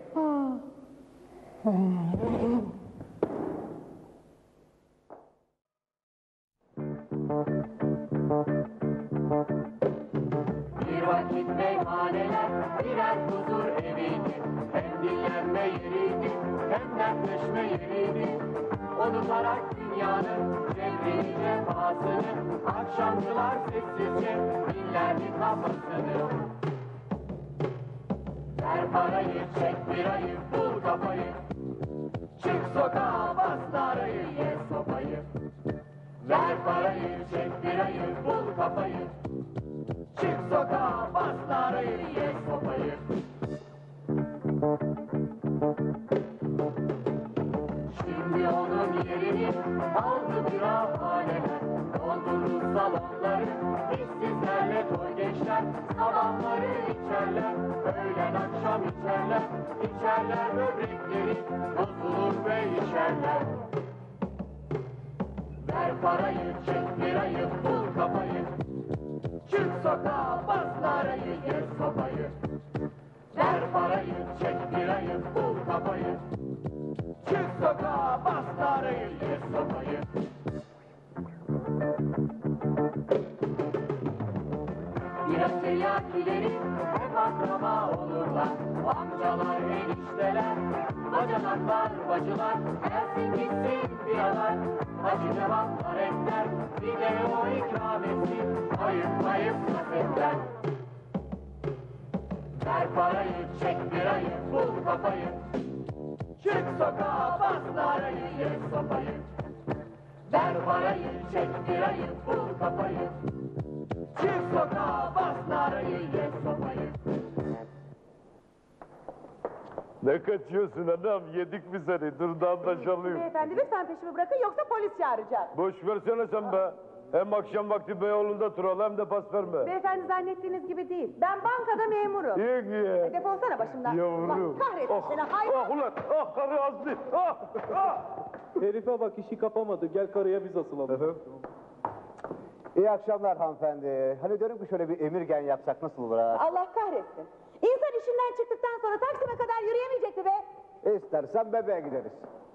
Bir vakit meyhaneler birer huzur eviydi. Hem dinlenme yeriydi hem dertleşme yeriydi. Unutarak dünyanın cebrini cefasını, akşamcılar sessizce dinlerdi kafasını. Ver parayı, çek birayı, bul kafayı. Çık sokağa, bas narayı, ye sopayı. Ver parayı, çek birayı, bul kafayı. Çık sokağa, bas narayı, ye sopayı. Şimdi onun yerini aldı bir haneler. Doldurdu salonları, işsizlerle toy gençler. Sabahları içerler, öğlen akşam içerler. İçerler böbrekleri, bozulur ve içerler. Ver parayı, çek birayı, bul kafayı. Çık sokağa, bas narayı, ye sopayı. Ver parayı, çek birayı, bul kafayı. Tiryakileri hep akraba olurlar. Amcalar, enişteler, bacanaklar, bacılar, gelsin gitsin biralar. Hacı cevaplar ekler, bir de o ikram etsin. Ayıp ayıp nasipler. Ver parayı, çek birayı, bul kafayı. Çık sokağa, bas narayı, ye sopayı. Ver parayı, çek birayı, bul kafayı. Çık sokağa, bas narayı, ye sopayı. Ne kaçıyorsun anam? Yedik mi seni? Dur da anlaşalım. Beyefendi lütfen peşimi bırakın yoksa polis çağıracağım. Boş versene sen be. Hem akşam vakti Beyoğlu'nda duralım hem de pas verme. Beyefendi zannettiğiniz gibi değil. Ben bankada memurum. Ye. Defolsana başımdan. Yavrum. Allah kahretsin seni hayvan. Ah ulan! Ah karı Azmi! Ah! Ah! Herife bak işi kapamadı. Gel karıya biz asılalım. İyi akşamlar hanımefendi. Hani diyorum ki şöyle bir emirgen yapsak nasıl olur ha? Allah kahretsin. İnsan işinden çıktıktan sonra Taksim'e kadar yürüyemeyecekti be. İstersen bebeğe gideriz.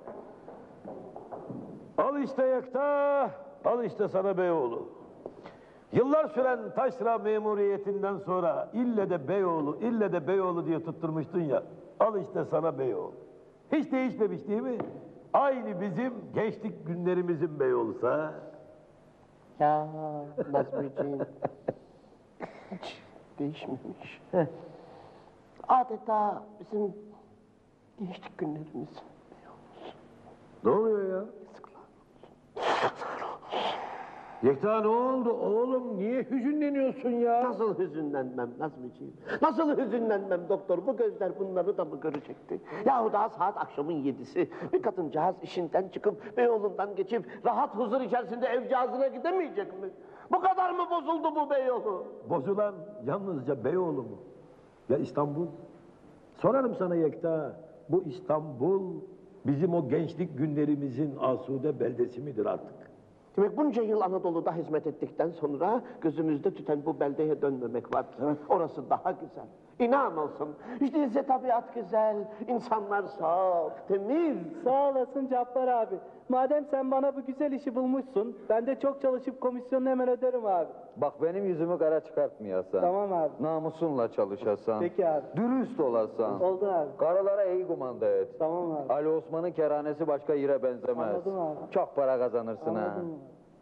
Al işte Yekta, al işte sana Beyoğlu. Yıllar süren taşra memuriyetinden sonra ille de Beyoğlu diye tutturmuştun ya. Al işte sana Beyoğlu. Hiç değişmemiş değil mi? Aynı bizim gençlik günlerimizin Beyoğlu'sa. Ya Nazmi'ciğim. Hiç değişmemiş. Adeta bizim gençlik günlerimiz. Ne oluyor ya? Yekta ne oldu oğlum? Niye hüzünleniyorsun ya? Nasıl hüzünlenmem Nazmi'ciğim? Nasıl hüzünlenmem doktor? Bu gözler bunları da mı görecekti? Yahu daha saat akşamın 7'si. Bir kadıncağız işinden çıkıp Beyoğlu'ndan geçip rahat huzur içerisinde evcağızına gidemeyecek mi? Bu kadar mı bozuldu bu Beyoğlu? Bozulan yalnızca Beyoğlu mu? Ya İstanbul? Sorarım sana Yekta. Bu İstanbul bizim o gençlik günlerimizin asude beldesi midir artık? Demek bunca yıl Anadolu'da hizmet ettikten sonra gözümüzde tüten bu beldeye dönmemek var. Orası daha güzel. İnan olsun. İşte ise tabiat güzel, insanlar saf, temiz. Sağ olasın Cabbar abi. Madem sen bana bu güzel işi bulmuşsun, ben de çok çalışıp komisyonunu hemen öderim abi. Bak benim yüzümü kara çıkartmayasan. Tamam abi. Namusunla çalışasan. Peki abi. Dürüst olasan. Oldu abi. Karılara iyi kumanda et. Tamam abi. Ali Osman'ın kerhanesi başka yere benzemez. Anladım abi. Çok para kazanırsın ha. Anladım abi.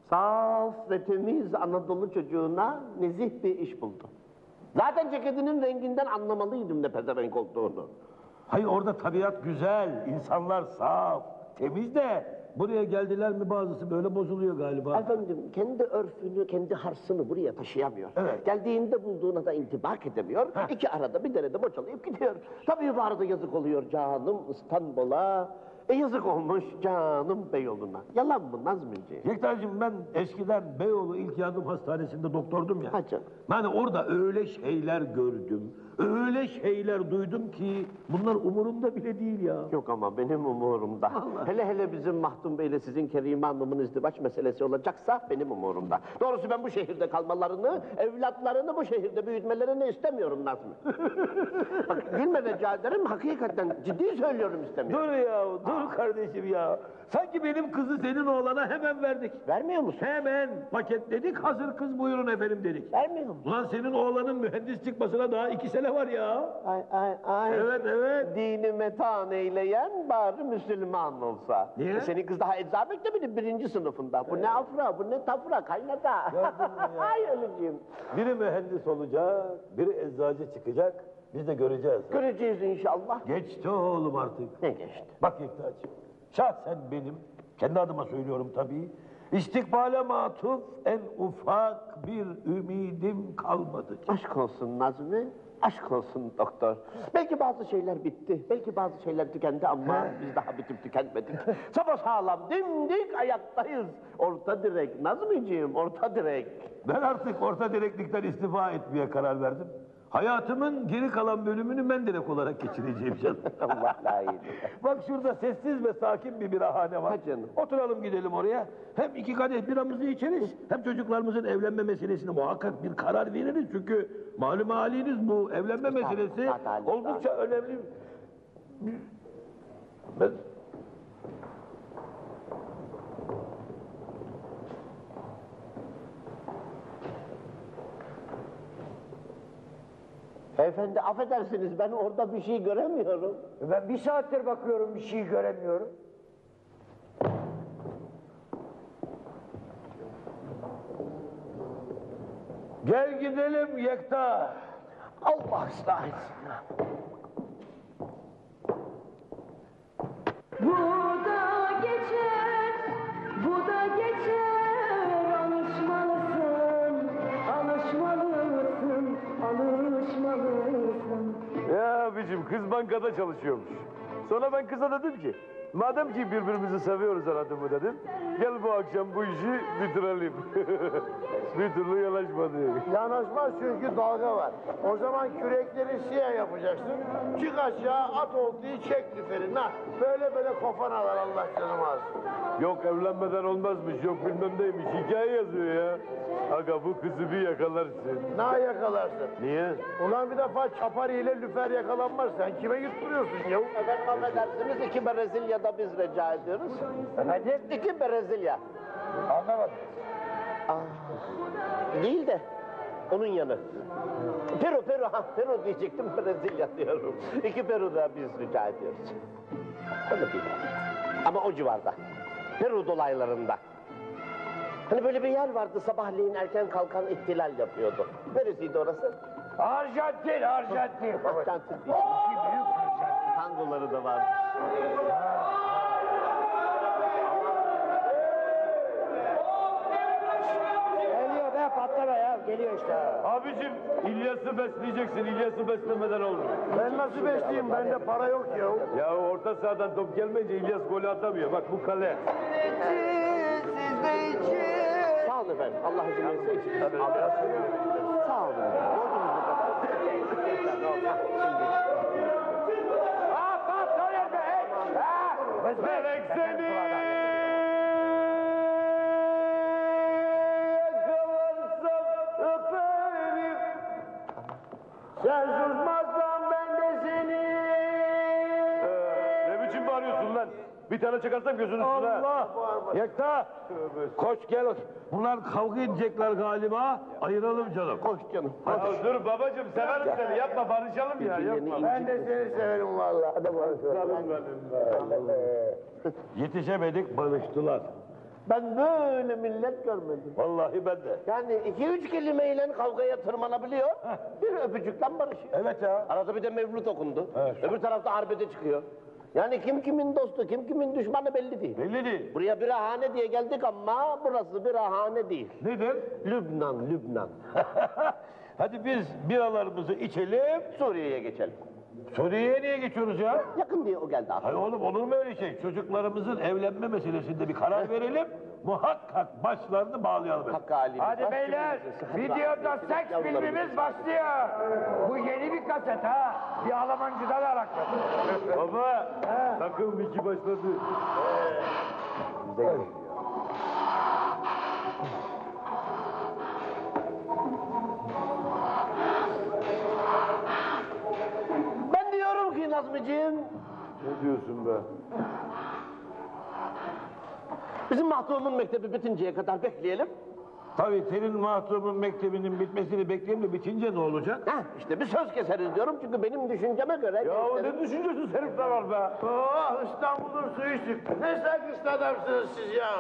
Saf ve temiz Anadolu çocuğuna nezih bir iş buldu. Zaten ceketinin renginden anlamalıydım ne pezevenk olduğunu. Hayır orada tabiat güzel, insanlar saf, temiz de buraya geldiler mi bazısı böyle bozuluyor galiba. Efendim kendi örfünü, kendi harsını buraya taşıyamıyor. Evet. Geldiğinde bulduğuna da intibak edemiyor. İki arada bir derede boçalayıp gidiyor. Tabii bu arada yazık oluyor canım İstanbul'a. Yazık olmuş canım Beyoğlu'na. Yalan mı Nazmi'ciğim? Yektacığım ben eskiden Beyoğlu İlk Yardım Hastanesi'nde doktordum ya. Ha canım. Yani orada öyle şeyler gördüm, öyle şeyler duydum ki bunlar umurumda bile değil ya. Yok ama benim umurumda. Hele hele bizim Mahdum Bey'le sizin Kerime Hanım'ın izdivaç meselesi olacaksa benim umurumda. Doğrusu ben bu şehirde kalmalarını, evlatlarını bu şehirde büyütmelerini istemiyorum Nazmi. Bak gülme rica ederim, hakikaten ciddi söylüyorum istemiyorum. Dur ya, dur kardeşim ya. Sanki benim kızı senin oğlana hemen verdik. Vermiyor musun? Hemen paketledik, hazır kız buyurun efendim dedik. Vermiyor musun? Ulan senin oğlanın mühendis çıkmasına daha 2 sene var ya. Ay. Evet, evet. Dini metan eyleyen bari Müslüman olsa. Niye? Senin kız daha eczacı mektebi 1. sınıfında. Bu ne afra, bu ne tafra, kaynata. Ay öleceğim. Biri mühendis olacak, biri eczacı çıkacak. Biz de göreceğiz. Göreceğiz inşallah. Geçti oğlum artık. Ne geçti? Bak Yekta'cığım, şahsen benim, kendi adıma söylüyorum tabii, istikbale matuf en ufak bir ümidim kalmadı. Aşk olsun Nazmi, aşk olsun doktor. Belki bazı şeyler bitti, belki bazı şeyler tükendi ama biz daha bitip tükenmedik. Sapasağlam, dimdik ayaktayız. Orta direk Nazmi'ciğim, orta direk. Ben artık orta direklikten istifa etmeye karar verdim. Hayatımın geri kalan bölümünü mendirek olarak geçireceğim canım. Allah layığıydı. Bak şurada sessiz ve sakin bir birahane var. Ha canım. Oturalım gidelim oraya. Hem 2 kadeh biramızı içeriz, hem çocuklarımızın evlenme meselesine muhakkak bir karar veririz. Çünkü malum haliniz bu evlenme meselesi oldukça önemli. Ben... Beyefendi affedersiniz ben orada bir şey göremiyorum. Ben bir saattir bakıyorum bir şey göremiyorum. Gel gidelim Yekta. Allah ıslah etsin. Bu da geçer, bu da geçer. Alışmalısın, alışmalısın, alışmalısın. Ya abicim kız bankada çalışıyormuş. Sonra ben kıza dedim ki, madem ki birbirimizi seviyoruz anladın dedim. Gel bu akşam bu işi bitirelim. Bir türlü yanaşmadı. Yanaşmaz çünkü dalga var. O zaman kürekleri siyah yapacaksın. Çık aşağı at oltayı çek lüferi. Nah böyle böyle kofanalar Allah canımı alsın. Yok evlenmeden olmazmış, yok bilmem neymiş. Hikaye yazıyor ya. Aga bu kızı bir yakalarsın. Ne yakalarsın? Niye? Ulan bir defa çapar ile lüfer yakalanmaz. Sen kime yutturuyorsun ya? Efendim affedersiniz 2 Brezilya'da biz rica ediyoruz. Efendim? 2 Brezilya. Anlamadım. Değil de onun yanı. Peru diyecektim Brezilya diyorum. 2 Peru'da biz rica ediyoruz. Öyle değil. Ama o civarda. Peru dolaylarında. Hani böyle bir yer vardı sabahleyin erken kalkan ihtilal yapıyordu. Neresiydi orası? Arjantin. Arjantin değil. İki büyük Arjantin. Tangoları da vardı. Geliyor be patlama ya. Geliyor işte. Abicim İlyas'ı besleyeceksin. İlyas'ı beslemeden olmuyor. Ben nasıl besleyeyim? Bende para yok ya. Ya orta sahadan top gelmeyince İlyas golü atamıyor. Bak bu kale. Sağ olun efendim. Allah izin verirse için. Sağ olun. Borcumuz bu kadar. Melek seni yakalarsam öperim. Sen susmazsan ben de seni. Ne biçim bağırıyorsun lan? Bir tane çıkarsam gözünün üstüne. Allah! Yekta! Koş gel. Bunlar kavga edecekler galiba. Ayıralım canım. Koş canım. Ya dur babacığım severim seni. Yapma barışalım ya. Yapma. Ben de seni severim vallahi. Hadi Yetişemedik barıştılar. Ben böyle millet görmedim. Vallahi ben de. Yani 2-3 kelimeyle kavgaya tırmanabiliyor. Bir öpücükten barışıyor. Evet ya. Arada bir de mevlüt okundu. Evet. Öbür tarafta arbede çıkıyor. Yani kim kimin dostu, kim kimin düşmanı belli değil. Belli değil. Buraya birahane diye geldik ama burası birahane değil. Nedir? Lübnan. Hadi biz biralarımızı içelim. Suriye'ye geçelim. Suriye'ye niye geçiyoruz ya? Yakın diye o geldi Hayır aklıma. oğlum olur mu öyle şey? Çocuklarımızın evlenme meselesinde bir karar verelim. Muhakkak başlarını bağlayalım. Hakkı halimiz. Hadi beyler, videoda seks filmimiz başlıyor. Bu yeni bir kaset ha. Bir Almancıdan arakladım. Baba, takım iki başladı. Ben diyorum ki Nazmiciğim, Ne diyorsun be? bizim Mahtum'un mektebi bitinceye kadar bekleyelim. Tabii senin mahtumun mektebinin bitmesini bekleyelim de bitince ne olacak? Heh, işte bir söz keseriz diyorum çünkü benim düşünceme göre... Ya o ne düşüncesiz herifler var be? Oh İstanbul'un suyu çıktı. Ne sakışlı adamsınız siz ya.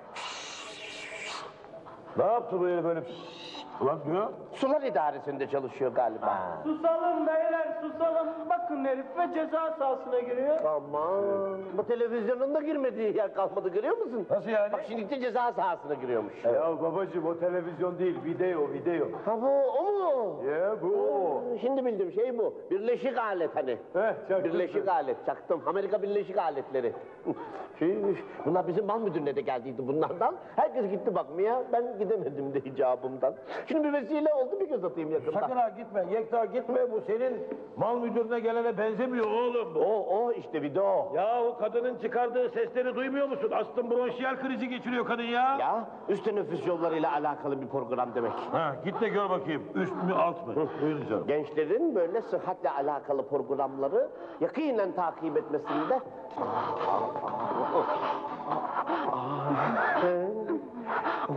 Ne yaptı bu herif böyle? Ulan diyor. Sular idaresinde çalışıyor galiba. Susalım beyler susalım. Bakın herif ve ceza sahasına giriyor. Aman, bu televizyonun da girmediği yer kalmadı görüyor musun? Nasıl yani? Bak şimdi de ceza sahasına giriyormuş. Ya babacığım o televizyon değil, video. Ha bu o mu? Ya bu o. Şimdi bildim şey bu. Birleşik alet hani. Çaktın Birleşik sen. alet çaktım. Amerika Birleşik Aletleri. Bunlar bizim mal müdürüne de geldiydi bunlardan. Herkes gitti bakmaya. Ben gidemedim de icabımdan. Şimdi bir vesile oldu bir göz atayım yakında. Sakın ha gitme, Yekta gitme. Bu senin mal müdürüne gelene benzemiyor oğlum bu. O işte video. Ya o kadının çıkardığı sesleri duymuyor musun? Astım bronşiyal krizi geçiriyor kadın ya. Ya üst teneffüs yollarıyla alakalı bir program demek. Ha git de gör bakayım. Üst mü alt mı? Buyurun canım. Gençlerin böyle sıhhatle alakalı programları yakinen takip etmesinde...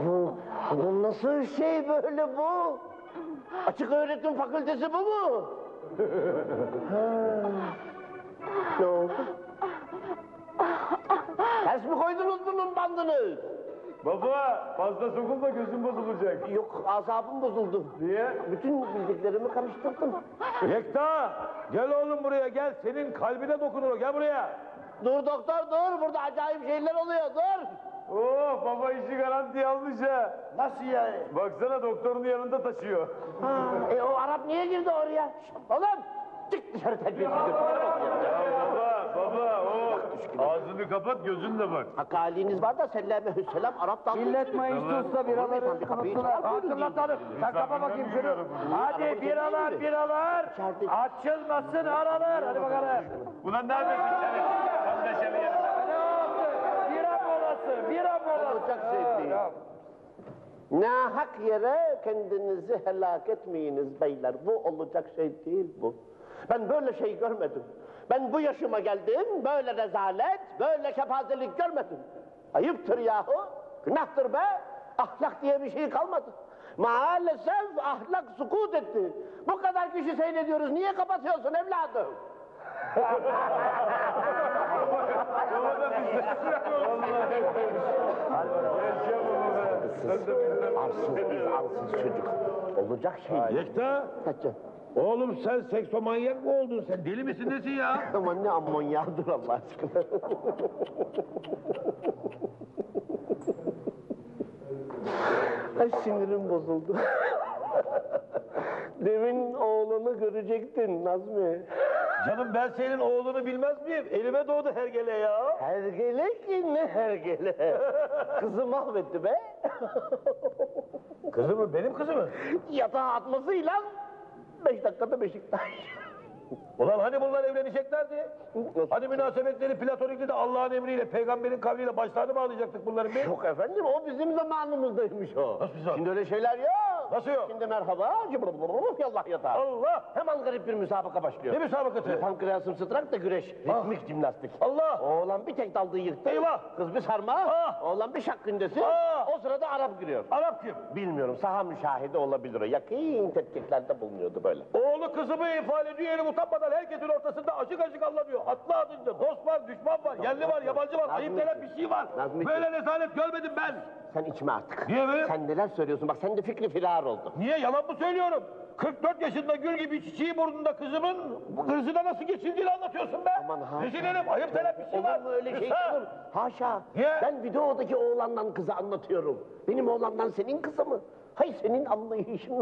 Bu nasıl şey böyle bu? Açık öğretim fakültesi bu mu? Ne oldu? Ters mi koydunuz bunun bandını? Baba fazla sokulma gözün bozulacak. Yok, asabım bozuldu. Niye? Bütün bildiklerimi karıştırdım. Yekta gel oğlum buraya gel. Senin kalbine dokunur o. Gel buraya. Dur doktor dur, burada acayip şeyler oluyor, dur. Oh baba işi garantiye almış ha. Nasıl yani? Baksana doktorun yanında taşıyor. O Arap niye girdi oraya? Şşt, oğlum, çık dışarı terbiyesizdir. Baba o ağzını kapat gözünle bak. Hakkı haliniz var da selam Arap dalgası. Millet Mayıs'ta usta biraları kapattılar. Hatırlatalım. Sen kapa bakayım şunu. Hadi biralar. Açılmasın aralar. Hadi bakalım. Ulan neredesin sen? Tam neşeli yerinde. Ne oldu? Bira molası. Olacak şey değil. Nahak yere kendinizi helak etmeyiniz beyler. Bu olacak şey değil bu. Ben böyle şey görmedim. Ben bu yaşıma geldim, böyle rezalet, böyle kepazelik görmedim. Ayıptır yahu, günahtır be. Ahlak diye bir şey kalmadı. Maalesef ahlak sukut etti. Bu kadar kişi seyrediyoruz, niye kapatıyorsun evladım? Arsız çocuk. Olacak şey. Yekta. Kaçın. Oğlum sen seksomanyak mı oldun sen? Deli misin nesin ya? Aman ne ammonyağıdır Allah aşkına. Ay sinirim bozuldu. Demin oğlanı görecektin Nazmi. Canım ben senin oğlunu bilmez miyim? Elime doğdu hergele ya. Hergele ki ne hergele? Kızı mahvetti be. Kızı mı? Benim kızı mı? Yatağa atmasıyla 5 dakikada Beşiktaş. Ulan hani bunlar evleneceklerdi? Hani münasebetleri platonikti de Allah'ın emriyle, peygamberin kavliyle başlarını bağlayacaktık bunların bir? Yok efendim, o bizim zamanımızdaymış o. Nasıl bizim? Şimdi öyle şeyler yok. Nasıl yok? Şimdi merhaba, yallah yatağa. Allah! Hemen garip bir müsabaka başlıyor. Ne müsabakası? Pankreasım strak da güreş, ritmik jimnastik. Allah! Oğlan bir tek daldığı yıktı. Eyvah! Kız bir sarma, oğlan bir şak gündesi. O sırada Arap giriyor. Arap kim? Bilmiyorum, saha müşahede olabilir o. Yakın tetkiklerde bulunuyordu böyle. Oğlu kızımı ifade ediyor, yeri utanmadan herkesin ortasında açık açık anlatıyor. Atlı adınca dost var, düşman var, yerli var, yabancı var, ayıp denen bir şey var. Böyle rezalet görmedim ben. Sen içme artık. Niye be? Sen neler söylüyorsun? Bak sen de fikri firar oldun. Niye? Yalan mı söylüyorum? 44 yaşında gül gibi çiçeği burnunda kızımın bu hırsına nasıl geçildiğini anlatıyorsun be. Aman ha. Rezil herif, ayıp denen bir şey var. Olur mu öyle şey olur? Haşa. Niye? Ben videodaki oğlandan kızı anlatıyorum. Benim oğlandan senin kızı mı? Hay senin anlayışına.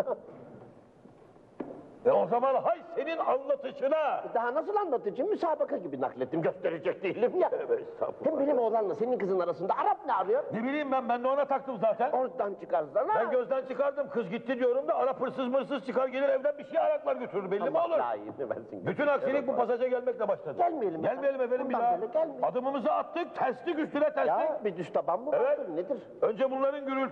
O zaman hay senin anlatışına. Daha nasıl anlatacağım? Müsabaka gibi naklettim. Gösterecek değilim ya. Hem benim oğlanla senin kızın arasında Arap ne arıyor? Ne bileyim ben de ona taktım zaten. Oradan çıkarsana. Ben gözden çıkardım, kız gitti diyorum da Arap hırsız mırsız çıkar gelir evden bir şey araklar götürür, belli mi olur? Daha iyisini versin. Bütün aksilik bu pasaja gelmekle başladı. Gelmeyelim. Gelmeyelim efendim bir Bundan daha. böyle gelmeyelim. Adımımızı attık, terslik üstüne terslik. Ya bir düş taban mı Evet. vardır nedir? Önce bunların gürül.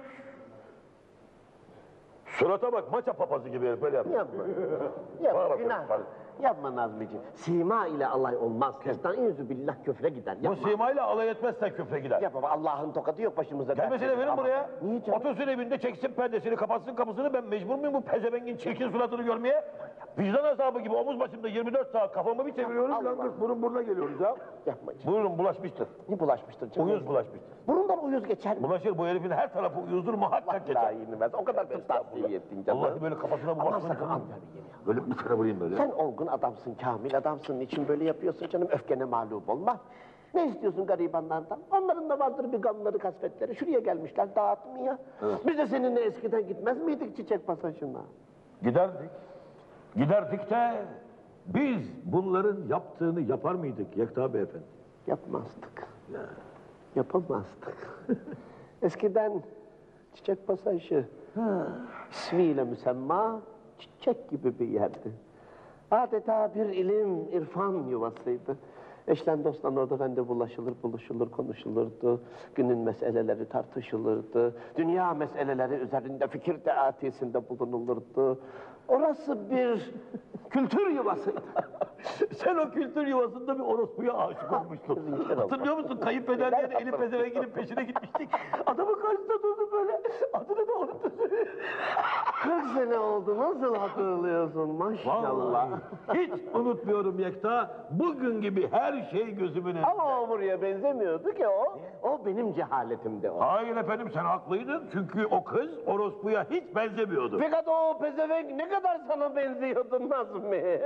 Surata bak, maça papazı gibi herif böyle yapıyor. Yapma. Bana Yapma bak, günah. bak. Yapma Nazmi'ciğim. Sima ile alay olmaz. Estaizu billah küfre gider. Bu Yapma. simayla alay etmezsen küfre gider. Yapma. Allah'ın tokadı yok başımıza. Gelmesin dert efendim Ama buraya. Niye canım? Otursun evinde, çeksin perdesini, kapatsın kapısını. Ben mecbur muyum bu pezevengin çirkin suratını görmeye? Vicdan azabı gibi omuz başımda 24 saat kafamı bir çeviriyorum. Allah. Langırt burun buruna geliyoruz ya. Yapma canım. Buyurun bulaşmıştır. Ne bulaşmıştır canım? Uyuz bulaşmıştır. Burundan uyuz geçer mi? Bulaşır, bu herifin her tarafı uyuzdur, muhakkak geçer. Layığını versin. O kadar tıp iyi ettin canım. Vallahi böyle kafasına bu Aman baksana. sakın amca bir yeri ya. Böyle bir kere vurayım böyle. Sen olgun adamsın, kamil adamsın. Niçin böyle yapıyorsun canım? Öfkene mağlup olma. Ne istiyorsun garibanlardan? Onların da vardır bir gamları, kasvetleri. Şuraya gelmişler, dağıtmaya. Evet. Biz de seninle eskiden gitmez miydik Çiçek Pasajı'na? Giderdik. Giderdik de biz bunların yaptığını yapar mıydık Yekta Beyefendi? Yapmazdık. Yapamazdık. Eskiden Çiçek Pasajı ismiyle müsemma çiçek gibi bir yerdi. Adeta bir ilim, irfan yuvasıydı. Eşlen dostlan orada bende bulaşılır, buluşulur, konuşulurdu. Günün meseleleri tartışılırdı. Dünya meseleleri üzerinde fikir teatisinde bulunulurdu. Orası bir kültür yuvasıydı. Sen o kültür yuvasında bir orospuya aşık olmuştun. Hatırlıyor musun? Kayınpederle de Elif Bezevengil'in peşine gitmiştik. Adamın karşısında durdu böyle. Adını da unuttu. 40 sene oldu, nasıl hatırlıyorsun maşallah. Vallahi hiç unutmuyorum Yekta. Bugün gibi her şey gözümün önünde. Ama o buraya benzemiyordu ki o. O benim cehaletimdi o. Hayır efendim sen haklıydın. Çünkü o kız orospuya hiç benzemiyordu. Fakat o pezevenk ne kadar sana benziyordu Nazmi.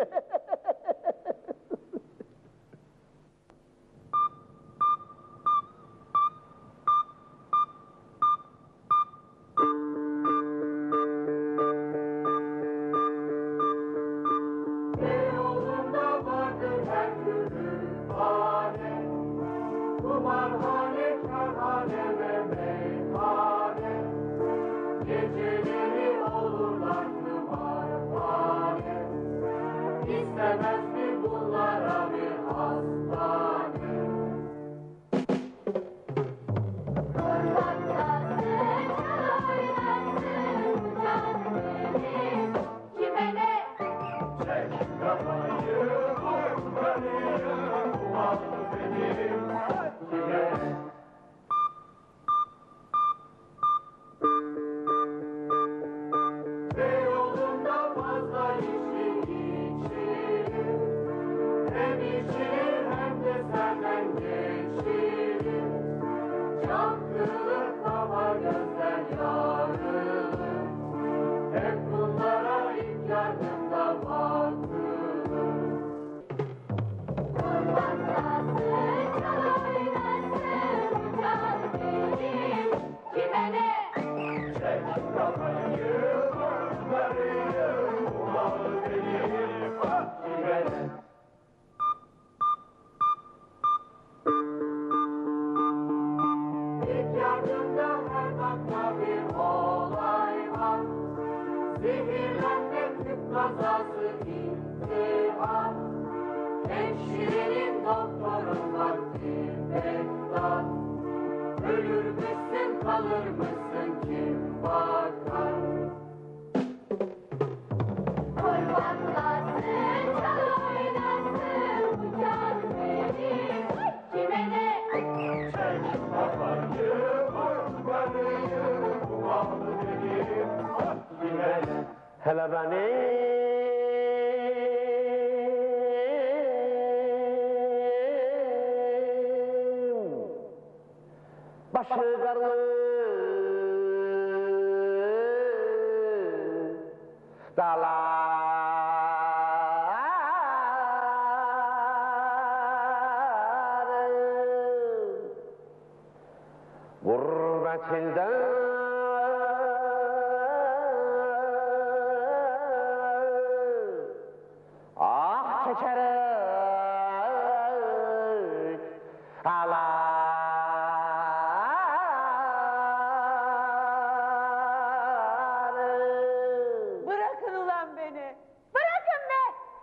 Beyoğlu'nda vardır her türlü hane, kumarhane, kârhane ve meyhane. Geceleri olurlar kumarhane, İstemez mi bunlara bir hastane? Kime ne? Çek kafayı, vur karıyı, bu mal benim. Kime ne? Beyoğlu'nda fazla içki içilir, hem içilir hem de senden geçilir. Cam kırılır, kafa gözler yarılır, hep bunlara ilk yardımda bakılır. Kime ne? Çek kafayı, vur karıyı, bu mal benim. Kime ne? İlk yardımda her dakika bir olay var. Zehirlenme, tüp kazası, intihar. Hemşirenin, doktorun vakti bekler. Ölür müsün, kalır mısın, kim bakar? Kurbanlasın, çal oynasın, bu can benim. Kime ne? Çek kafayı, vur karıyı, bu mal benim. Kime ne? Hele benim başı karlı dağlarım gurbetinden ah çekerek ağlarım. Bırakın ulan beni. Bırakın be.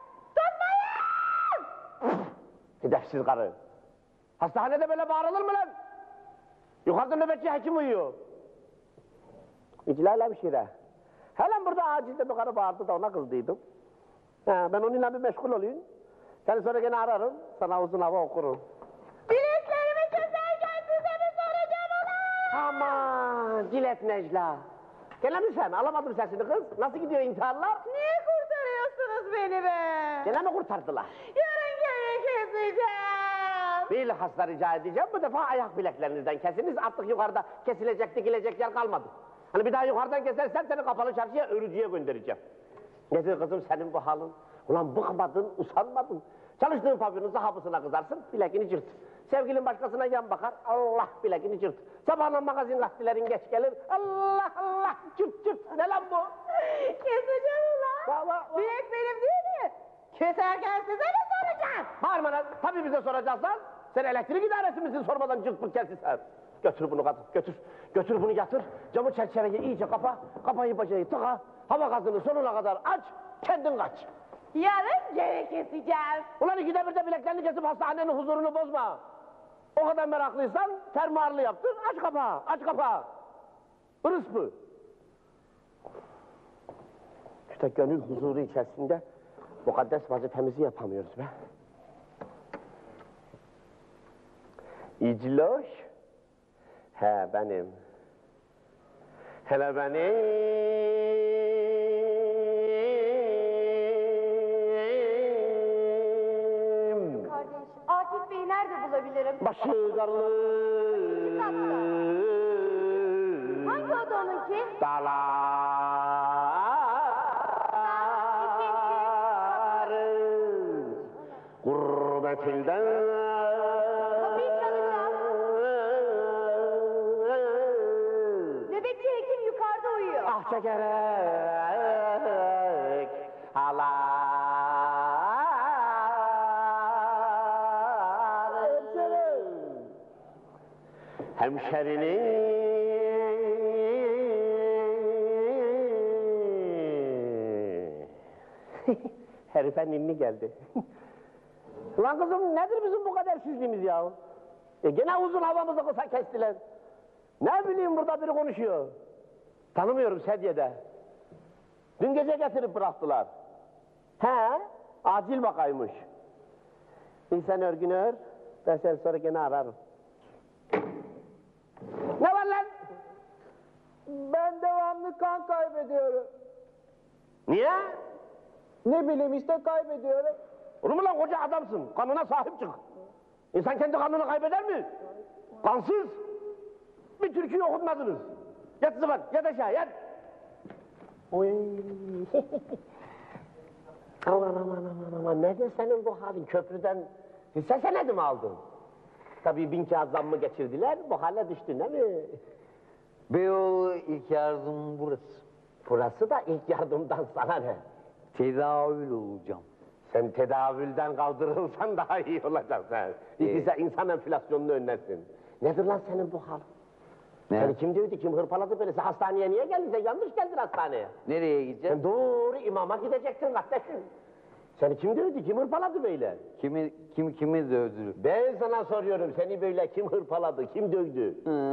Tutmayın. Hedefsiz karı. Hastanede böyle bağırılır mı lan? Yukarıda nöbetçi hekim uyuyor. İclal hemşire. Helen burada acilde bir karı bağırdı da ona kızdıydım. Ben onunla bir meşgul olayım. Seni sonra gene ararım, sana uzun hava okurum. Bileklerimi keserken size mi soracağım ulan? Aman, cilet Necla. Gene mi sen? Alamadım sesini kız. Nasıl gidiyor intiharlar? Niye kurtarıyorsunuz beni be? Gene mi kurtardılar? Yarın gene keseceğim. Bilhassa rica edeceğim, bu defa ayak bileklerinizden kesiniz. Artık yukarıda kesilecek, dikilecek yer kalmadı. Hani bir daha yukarıdan kesersen seni kapalı çarşıya, örücüye göndereceğim. Nedir kızım senin bu halin? Ulan bıkmadın, usanmadın. Çalıştığın pavyonun sahabısına kızarsın, bilekini cırt. Sevgilin başkasına yan bakar, Allah bilekini cırt. Sabahla magazin gazetelerin geç gelir, Allah Allah cırt cırt. Ne lan bu? Keseceğim ulan. Bilek benim değil mi? Keserken size mi soracağım? Bağırma lan, tabii bize soracaksan. Sen elektrik idaresi misin sormadan cırt pırt kesilsen? Götür bunu kadın, götür. Götür bunu yatır, camı çerçeveyi iyice kapa, kapayı bacayı tıka, hava gazını sonuna kadar aç, kendin kaç. Yarın gene keseceğim. Ulan ikide bir de bileklerini kesip hastanenin huzurunu bozma. O kadar meraklıysan fermuarlı yaptır, aç kapağı, aç kapağı. Irıspı. İşte gönül huzuru içerisinde mukaddes vazifemizi yapamıyoruz be. İcloş. He benim. Hele benim. ederim. Başı karlı. Kitapta. Hangi oda onunki? Dağları gurbetinden. Kapıyı çalacağım. Nöbetçi hekim yukarıda uyuyor. Ah çekerek halar. Hemşerinin herife ninni geldi. Ulan kızım nedir bizim bu kadar sizliğimiz ya? Gene uzun havamızı kısa kestiler. Ne bileyim burada biri konuşuyor. Tanımıyorum sedyede. Dün gece getirip bıraktılar. He, acil vakaymış. İnsan örgünü ör, ben seni sonra gene ararım. Ne var lan? Ben devamlı kan kaybediyorum. Niye? Ne bileyim işte kaybediyorum. Olur mu lan koca adamsın, kanına sahip çık. İnsan kendi kanını kaybeder mi? Kansız. Bir türküyü okutmadınız. Yat zıvan, yat aşağı, yat. Oy. aman, nedir senin bu halin? Köprüden hisse senedi mi aldın? Tabii 1000 kağıt zammı geçirdiler, bu hale düştün değil mi? Beyoğlu ilk yardım burası. Burası da ilk yardımdan sana ne? Tedavül olacağım. Sen tedavülden kaldırılsan daha iyi olacaksın sen. Bize insan enflasyonunu önlersin. Nedir lan senin bu hal? Ne? Seni kim dövdü, kim hırpaladı böyle? Sen hastaneye niye geldin? Sen yanlış geldin hastaneye. Nereye gideceğim? Sen doğru imama gideceksin kardeşim. Seni kim dövdü, kim hırpaladı böyle? Kimi dövdü? Ben sana soruyorum, seni böyle kim hırpaladı, kim dövdü?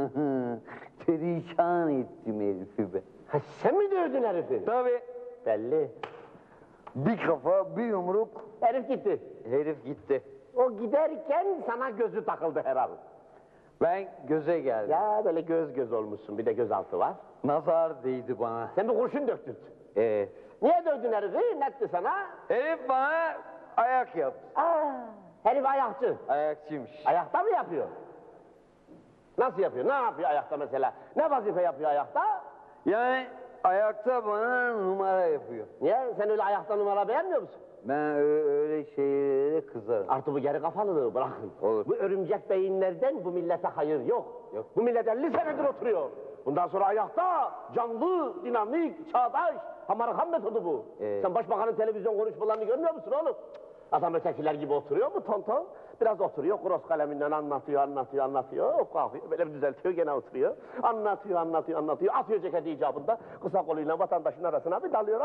Perişan ettim herifi be. Ha, sen mi dövdün herifi? Tabii. Belli. Bir kafa, bir yumruk. Herif gitti. Herif gitti. O giderken sana gözü takıldı herhalde. Ben göze geldim. Ya böyle göz olmuşsun, bir de gözaltı var. Nazar değdi bana. Sen bir kurşun döktün. Niye dövdün herifi? Ne etti sana? Herif bana ayak yaptı. Herif ayakçı. Ayakçıymış. Ayakta mı yapıyor? Nasıl yapıyor? Ne yapıyor ayakta mesela? Ne vazife yapıyor ayakta? Yani ayakta bana numara yapıyor. Niye? Sen öyle ayakta numara beğenmiyor musun? Ben öyle şeylere kızarım. Artık bu geri kafalılığı bırakın. Olur. Bu örümcek beyinlerden bu millete hayır yok. Bu millet 50 senedir oturuyor. Bundan sonra ayakta canlı, dinamik, çağdaş, Amerikan metodu bu. Sen başbakanın televizyon konuşmalarını görmüyor musun oğlum? Adam ötekiler gibi oturuyor mu tonton? Biraz oturuyor, cross kaleminden anlatıyor. O kalkıyor, böyle bir düzeltiyor, gene oturuyor. Anlatıyor. Atıyor ceketi icabında. Kısa koluyla vatandaşın arasına bir dalıyor.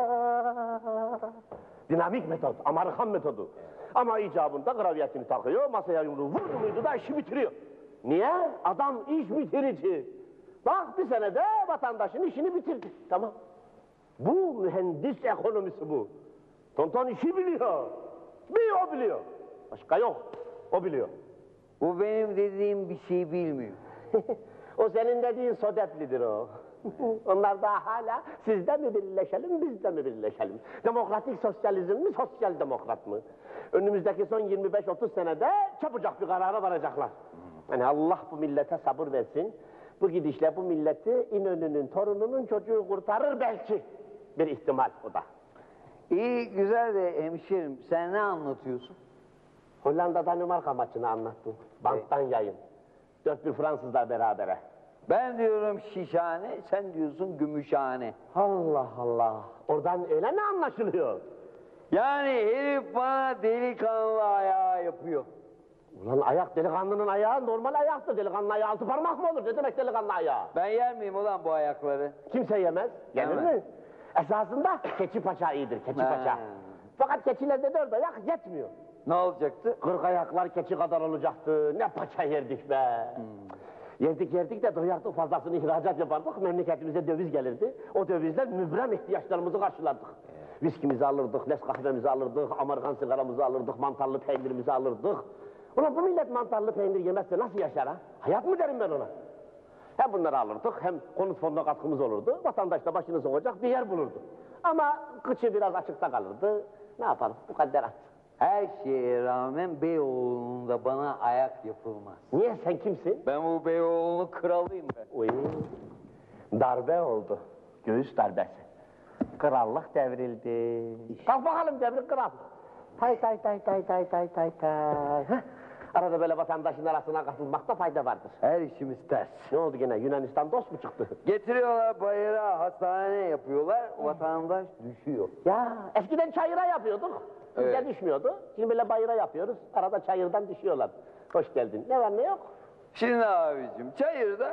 Hayda! Dinamik metot, Amerikan metodu. Ama icabında graviyetini takıyor, masaya yumruğu vurdu muydu da işi bitiriyor. Niye? Adam iş bitirici. Bak bir senede vatandaşın işini bitirdi. Tamam. Bu mühendis ekonomisi bu. Tonton işi biliyor. Bir o biliyor. Başka yok. O biliyor. Bu benim dediğim bir şey bilmiyor. O senin dediğin Sodeplidir o. Onlar da hala sizde mi birleşelim, bizde mi birleşelim? Demokratik sosyalizm mi, sosyal demokrat mı? Önümüzdeki son 25-30 senede çabucak bir karara varacaklar. Yani Allah bu millete sabır versin. Bu gidişle bu milleti İnönü'nün torununun çocuğu kurtarır belki. Bir ihtimal o da. İyi güzel de hemşerim sen ne anlatıyorsun? Hollanda Danimarka maçını anlattım. Banttan yayın. 4-1 Fransızlar berabere. Ben diyorum şişhane, sen diyorsun gümüşhane. Allah Allah. Oradan öyle mi anlaşılıyor? Yani herif bana delikanlı ayağı yapıyor. Ulan ayak delikanlının ayağı normal ayaktır. Delikanlı ayağı 6 parmak mı olur? Ne demek delikanlı ayağı? Ben yer miyim ulan bu ayakları? Kimse yemez. Yenir Yemez. mi? Esasında keçi paça iyidir, keçi paça. Fakat keçilerde 4 ayak yetmiyor. Ne olacaktı? 40 ayaklar keçi kadar olacaktı. Ne paça yerdik be. Yerdik de doyardık, fazlasını ihracat yapardık. Memleketimize döviz gelirdi. O dövizle mübrem ihtiyaçlarımızı karşılardık. Viskimizi alırdık, Nescafe'mizi alırdık, Amerikan sigaramızı alırdık, mantarlı peynirimizi alırdık. Ulan bu millet mantarlı peynir yemezse nasıl yaşar ha? Hayat mı derim ben ona? Hem bunları alırdık, hem konut fonuna katkımız olurdu. Vatandaş da başını sokacak bir yer bulurdu. Ama kıçı biraz açıkta kalırdı. Ne yapalım? Bu kadar at. Her şeye rağmen Beyoğlu'nun da bana ayak yapılmaz. Niye, sen kimsin? Ben bu Beyoğlu'nun kralıyım ben. Uy, darbe oldu. Göğüs darbesi. Krallık devrildi. Kalk bakalım devrik kral. Tay tay tay tay tay tay tay tay. Heh. Arada böyle vatandaşın arasına katılmakta fayda vardır. Her işimiz ters. Ne oldu gene? Yunanistan dost mu çıktı? Getiriyorlar bayrağı, hastane yapıyorlar, vatandaş düşüyor. Ya eskiden çayıra yapıyorduk. Bizde Evet. düşmüyordu. Şimdi böyle bayıra yapıyoruz. Arada çayırdan düşüyorlar. Hoş geldin. Ne var ne yok? Şimdi abicim çayırda...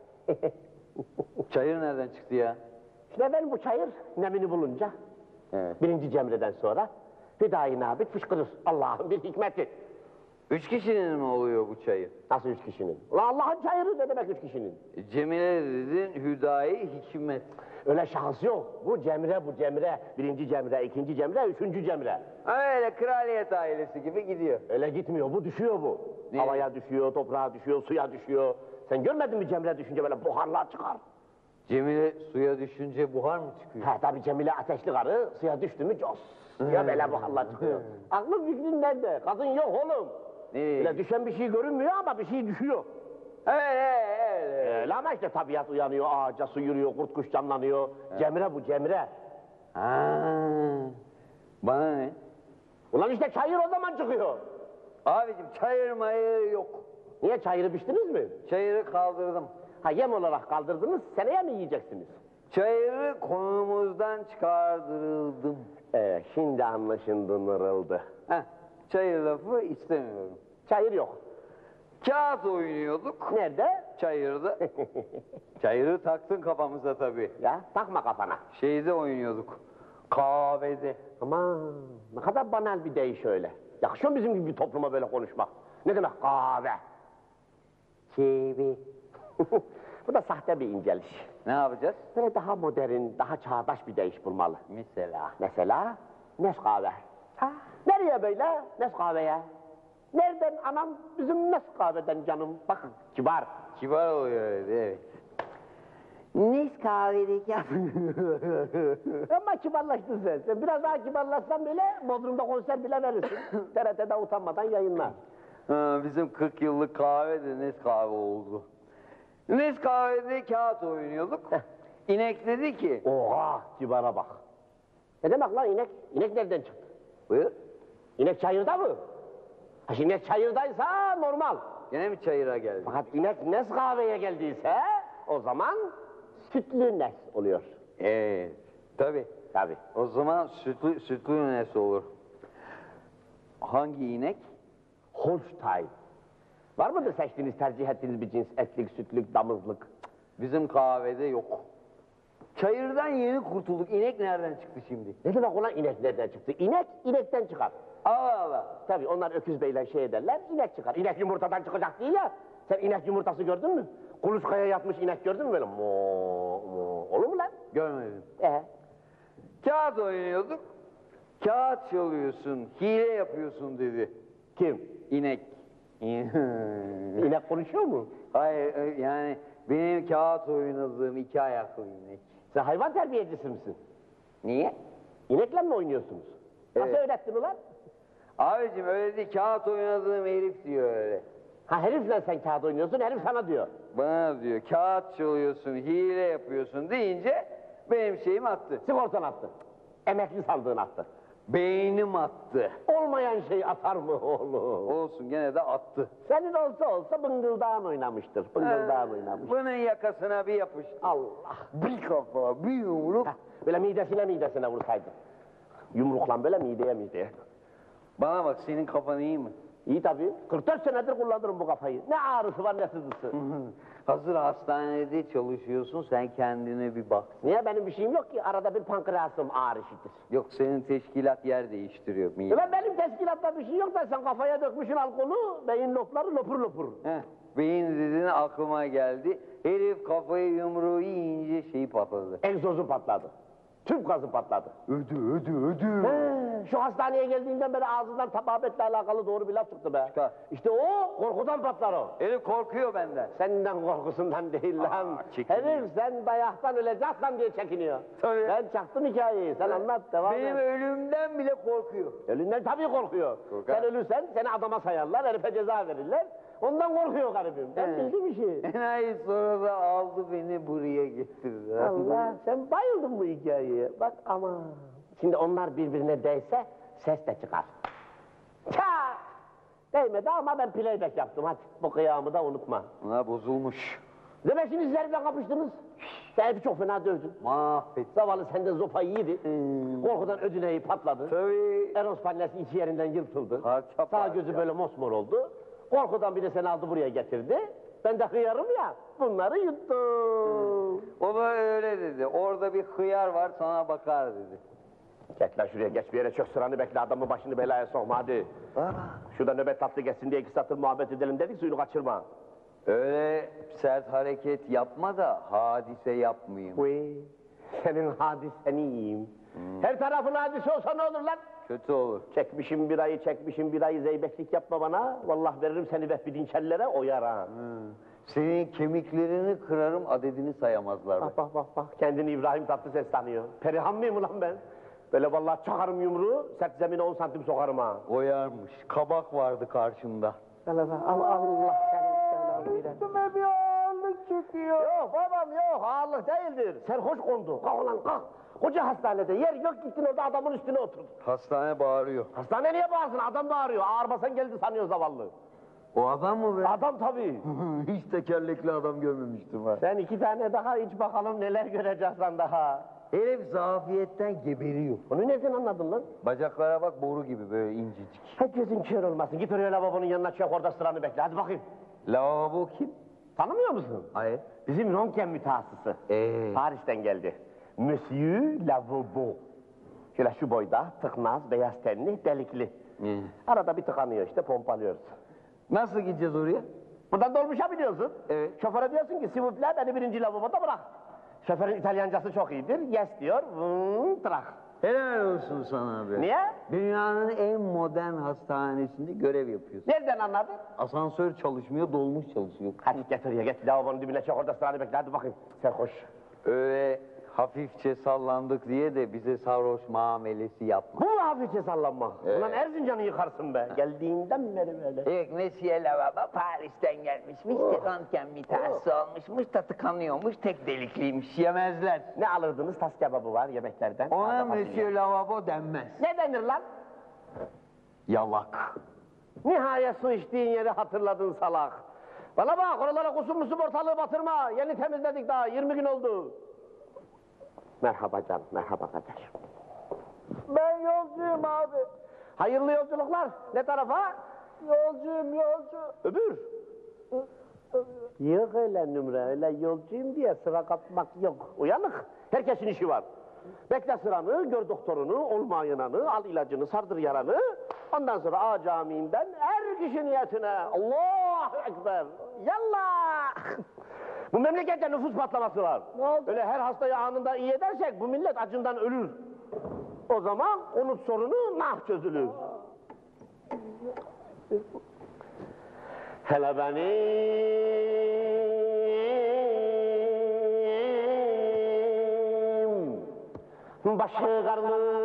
Çayır nereden çıktı ya? İşte ben bu çayır nemini bulunca Evet. 1. Cemre'den sonra Hüdayi Nabit fışkırır. Allah'ın bir hikmeti. 3 kişinin mi oluyor bu çayır? Nasıl 3 kişinin? Ulan Allah'ın çayırı ne demek 3 kişinin? Cemile dedin, Hüdayi, Hikmet. Öyle şahıs yok. Bu Cemre, bu Cemre. 1. Cemre, 2. Cemre, 3. Cemre. Öyle kraliyet ailesi gibi gidiyor. Öyle gitmiyor, bu düşüyor bu. Ne? Havaya düşüyor, toprağa düşüyor, suya düşüyor. Sen görmedin mi Cemre düşünce böyle buharlar çıkar? Cemile suya düşünce buhar mı çıkıyor? Ha tabii Cemile ateşli karı, suya düştü mü cos. Ya böyle buharlar çıkıyor. Aklın fikrin nerede? Kadın yok oğlum. Öyle düşen bir şey görünmüyor ama bir şey düşüyor. Evet. Öyle ama işte tabiat uyanıyor, ağaca su yürüyor, kurt kuş canlanıyor. Cemre bu Cemre. Bana ne? Ulan işte çayır o zaman çıkıyor. Abicim çayır mayır yok. Niye, çayırı biçtiniz mi? Çayırı kaldırdım. Ha yem olarak kaldırdınız, seneye mi yiyeceksiniz? Çayırı konumuzdan çıkardırıldım. Şimdi anlaşıldı, nırıldı. Çayır lafı istemiyorum. Çayır yok. Kağıt oynuyorduk. Nerede? Çayırda. Çayırı taktın kafamıza tabii. Ya takma kafana. Şeyde oynuyorduk. Kahvede. Aman ne kadar banal bir deyiş öyle. Yakışıyor mu bizim gibi bir topluma böyle konuşmak? Ne demek kahve? Çivi. Bu da sahte bir inceliş. Ne yapacağız? Böyle daha modern, daha çağdaş bir deyiş bulmalı. Mesela? Mesela Nescafe. Nereye böyle? Nescafe'ye. Nereden anam? Bizim Nescafe'den canım. Bakın kibar. Kibar oluyor öyle, evet. Nescafe'deki Ama kibarlaştın sen. Sen biraz daha kibarlaşsan böyle Bodrum'da konser bile verirsin. TRT'de utanmadan yayınla. Bizim 40 yıllık kahve de Nescafe oldu. Nescafe'de kağıt oynuyorduk. İnek dedi ki... Oha, kibara bak. Ne demek lan inek? İnek nereden çıktı? Buyur. İnek çayırda mı? Ha şimdi inek çayırdaysa normal. Gene mi çayıra geldi? Fakat inek Nescafe'ye geldiyse o zaman sütlü nes oluyor. Tabii. Tabii. O zaman sütlü nes olur. Hangi inek? Holstein. Var mıdır seçtiğiniz, tercih ettiğiniz bir cins? Etlik, sütlük, damızlık. Bizim kahvede yok. Çayırdan yeni kurtulduk. İnek nereden çıktı şimdi? Ne demek ulan inek nereden çıktı? İnek, inekten çıkar. Allah Allah. Tabii onlar öküz beyle şey ederler, inek çıkar. İnek yumurtadan çıkacak değil ya. Sen inek yumurtası gördün mü? Kuluçkaya yatmış inek gördün mü böyle? Mo, mo. Olur mu lan? Görmedim. Kağıt oynuyorduk. Kağıt çalıyorsun, hile yapıyorsun dedi. Kim? İnek. İnek konuşuyor mu? Hayır, yani benim kağıt oynadığım 2 ayaklı inek. Sen hayvan terbiyecisi misin? Niye? İnekle mi oynuyorsunuz? Nasıl öğrettin ulan? Abicim öyle değil, kağıt oynadığım herif diyor öyle. Ha herifle sen kağıt oynuyorsun, herif sana diyor. Bana diyor, kağıt çalıyorsun, hile yapıyorsun deyince benim şeyim attı. Sigortan attı. Emekli sandığın attı. Beynim attı. Olmayan şey atar mı oğlum? Olsun gene de attı. Senin olsa bıngıldağın oynamıştır. Bıngıldağın oynamıştır. Bunun yakasına bir yapıştı. Allah! Bir kafa, bir yumruk. Böyle midesine vursaydın. Yumrukla böyle mideye. Bana bak, senin kafan iyi mi? İyi tabii. 44 senedir kullanırım bu kafayı. Ne ağrısı var ne sızısı. Hazır hastanede çalışıyorsun, sen kendine bir bak. Niye, benim bir şeyim yok ki? Arada bir pankreasım ağrı işitir. Yok, senin teşkilat yer değiştiriyor. Benim teşkilatta bir şey yok da sen kafaya dökmüşsün alkolü, beyin lopları lopur. Beyin dediğin aklıma geldi. Herif kafayı yumruğu yiyince şeyi patladı. Egzozu patladı. Tüp gazı patladı. Ödü. Şu hastaneye geldiğinden beri ağzından tababetle alakalı doğru bir laf çıktı be. Çıkar. İşte o korkudan patlar o. Herif korkuyor benden. Senden korkusundan değil lan. çekiniyor. Herif sen dayaktan öleceksen diye çekiniyor. Tabii. Ben çaktım hikayeyi. Sen anlat devam Benim et. ölümden bile korkuyor. Ölümden tabii korkuyor. Korkar. Sen ölürsen seni adama sayarlar, herife ceza verirler. Ondan korkuyor garibim. Ben bildim işi. Enayi sonra da aldı beni buraya getirdi. Allah sen bayıldın bu hikayeye. Bak aman. Şimdi onlar birbirine değse ses de çıkar. Çat! Değmedi ama ben playback yaptım hadi. Bu kıyamı da unutma. Buna bozulmuş. Demek şimdi sizlerle kapıştınız. Sen herifi çok fena dövdün. Mahvet. Zavallı senden zopayı yedi. Korkudan ödüneyi patladı. Tabii. Eros palyaçı iki yerinden yırtıldı. Parça Sağ gözü böyle mosmor oldu. Korkudan bir de seni aldı buraya getirdi. Ben de hıyarım ya. Bunları yuttum. O da öyle dedi. Orada bir hıyar var sana bakar dedi. Geç lan şuraya geç bir yere çök sıranı bekle adamın başını belaya sokma hadi. Şurada nöbet tatlı geçsin diye 2 satır muhabbet edelim dedik suyunu kaçırma. Öyle sert hareket yapma da hadise yapmayayım. Uy, senin hadiseni yiyeyim. Her tarafın hadise olsa ne olur lan? Kötü olur. Çekmişim bir ayı zeybeklik yapma bana. Vallahi veririm seni vehbi dinçellere oyar ha. Senin kemiklerini kırarım adedini sayamazlar. Bak. Kendini İbrahim Tatlıses tanıyor. Perihan mıyım ulan ben? Böyle vallahi çakarım yumruğu, sert zemine 10 santim sokarım ha. Oyarmış. Kabak vardı karşımda. Allah seni. Üstüme bir ağırlık çöküyor. Yok babam yok, ağırlık değildir. Serhoş kondu. Kalk ulan kalk. Koca hastanede yer yok gittin orada adamın üstüne otur. Hastane bağırıyor. Hastane niye bağırsın? Adam bağırıyor. Ağırmasan geldi sanıyor zavallı. O adam mı be? Adam tabii. Hiç tekerlekli adam görmemiştim ha. Sen 2 tane daha iç bakalım neler göreceksin daha. Herif zafiyetten geberiyor. Onu nereden anladın lan? Bacaklara bak boru gibi böyle incecik. Hadi gözün kör olmasın. Git oraya lavabonun yanına çök orada sıranı bekle. Hadi bakayım. Lavabo kim? Tanımıyor musun? Hayır. Bizim röntgen mütehassısı. Paris'ten geldi. Monsieur Lavabo. Şöyle şu boyda, tıknaz, beyaz tenli, delikli. Arada bir tıkanıyor işte, pompalıyoruz. Nasıl gideceğiz oraya? Buradan dolmuşa biliyorsun. Evet. Şoföre diyorsun ki, sivupler beni 1. lavaboda bırak. Şoförün İtalyancası çok iyidir. Yes diyor, trak. Helal olsun sana be. Niye? Dünyanın en modern hastanesinde görev yapıyorsun. Nereden anladın? Asansör çalışmıyor, dolmuş çalışıyor. Hadi get oraya, get lavabonun dibine çök orada sıranı bekle, hadi bakayım. Sen koş. Öyle hafifçe sallandık diye de bize sarhoş muamelesi yapma. Bu mu hafifçe sallanma? Ulan Erzincan'ı yıkarsın be. Geldiğinden beri böyle. Evet, Monsieur Lavabo Paris'ten gelmişmiş, röntgen mütehassısı olmuşmuş, da tıkanıyormuş, tek delikliymiş, yemezler. Ne alırdınız? Tas kebabı var yemeklerden. Ona Taze fasulye. Monsieur Lavabo denmez. Ne denir lan? Yalak. Nihayet su içtiğin yeri hatırladın salak. Bana bak oralara kusur musur ortalığı batırma. Yeni temizledik daha 20 gün oldu. Merhaba canım, merhaba kardeşim. Ben yolcuyum abi. Hayırlı yolculuklar. Ne tarafa? Yolcuyum yolcu. Öbür. Yok öyle numara, öyle yolcuyum diye sıra kapmak yok. Uyanık, herkesin işi var. Bekle sıranı, gör doktorunu, olmayananı, al ilacını, sardır yaranı. Ondan sonra A Camii'nden her kişi niyetine. Allahu Ekber. Yallah. Bu memlekette nüfus patlaması var. Ne oldu? Öyle her hastayı anında iyi edersek bu millet acından ölür. O zaman unut sorunu nah çözülür. Hele benim başı karlı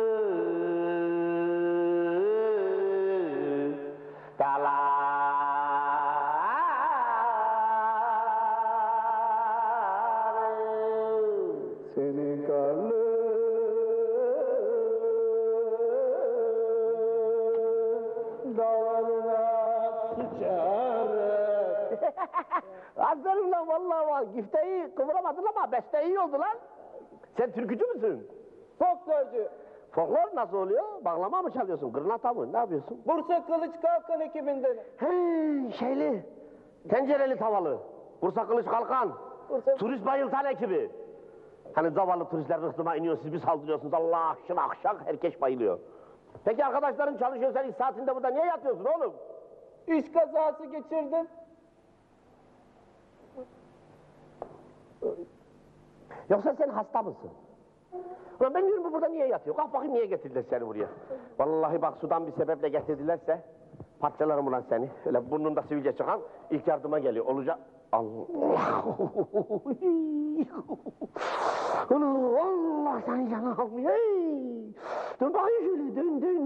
Seni karlı dağlarına sıçarım. Aferin lan vallahi var. Gifteyi kıvıramadın ama beste iyi oldu lan. Sen türkücü müsün? Folklorcu. Folklor nasıl oluyor? Bağlama mı çalıyorsun? Gırnata mı? Ne yapıyorsun? Bursa Kılıç Kalkan ekibinden. He, şeyli. Tencereli tavalı. Bursa Kılıç Kalkan. Turist bayıltan ekibi. Hani zavallı turistler rıhtıma iniyor, siz bir saldırıyorsunuz. Allah şınak şak, herkes bayılıyor. Peki arkadaşların çalışıyor, sen iş saatinde burada niye yatıyorsun oğlum? İş kazası geçirdim. Yoksa sen hasta mısın? Ulan ben diyorum bu burada niye yatıyor? Kalk bakayım niye getirdiler seni buraya? Vallahi bak sudan bir sebeple getirdilerse parçalarım ulan seni. Öyle burnunda sivilce çıkan ilk yardıma geliyor. Olacak. Allah! Allah seni canı almıyor. Hey! Dön bakayım şöyle.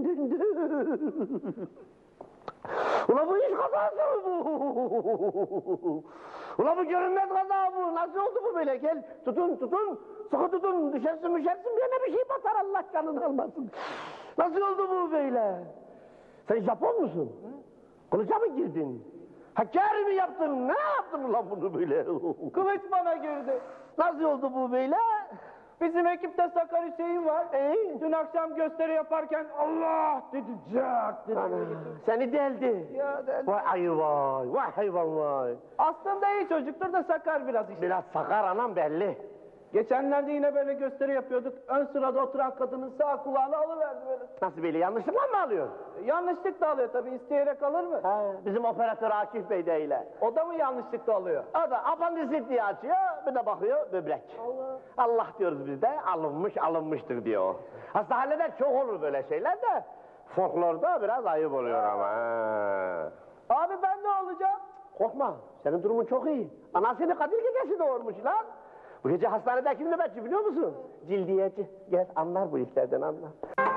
Dön. Ulan bu iş kazası mı bu? Ulan bu görünmez kaza bu. Nasıl oldu bu böyle? Gel tutun. Sıkı tutun. Düşersin birine bir şey batar Allah canını almasın. Nasıl oldu bu böyle? Sen Japon musun? Kılıca mı girdin? Hakkari mi yaptın? Ne yaptın ulan bunu böyle? Kılıç bana girdi. Nasıl oldu bu böyle? Bizim ekipte Sakar Hüseyin var. Dün akşam gösteri yaparken Allah dedi, cak dedi. Seni deldi. Ya deldi. Vay ayı vay hayvan vay. Aslında iyi çocuktur da sakar biraz işte. Biraz sakar anam belli. Geçenlerde yine böyle gösteri yapıyorduk. Ön sırada oturan kadının sağ kulağını alıverdi böyle. Nasıl böyle yanlışlıkla mı alıyorsun? Yanlışlıkla alıyor tabii, isteyerek alır mı? Bizim operatör Akif Bey de öyle. O da mı yanlışlıkla alıyor? O da apandisit diye açıyor, bir de bakıyor böbrek. Allah diyoruz biz de, alınmıştır diyor. Aslında halleder çok olur böyle şeyler de, folklorda biraz ayıp oluyor ama. Abi ben ne olacağım? Korkma, senin durumun çok iyi. Anasını Kadir Gecesi doğurmuş lan. Bu gece hastanede kim nöbetçi biliyor musun? Cildiyeci. Gel anlar bu işlerden anlar.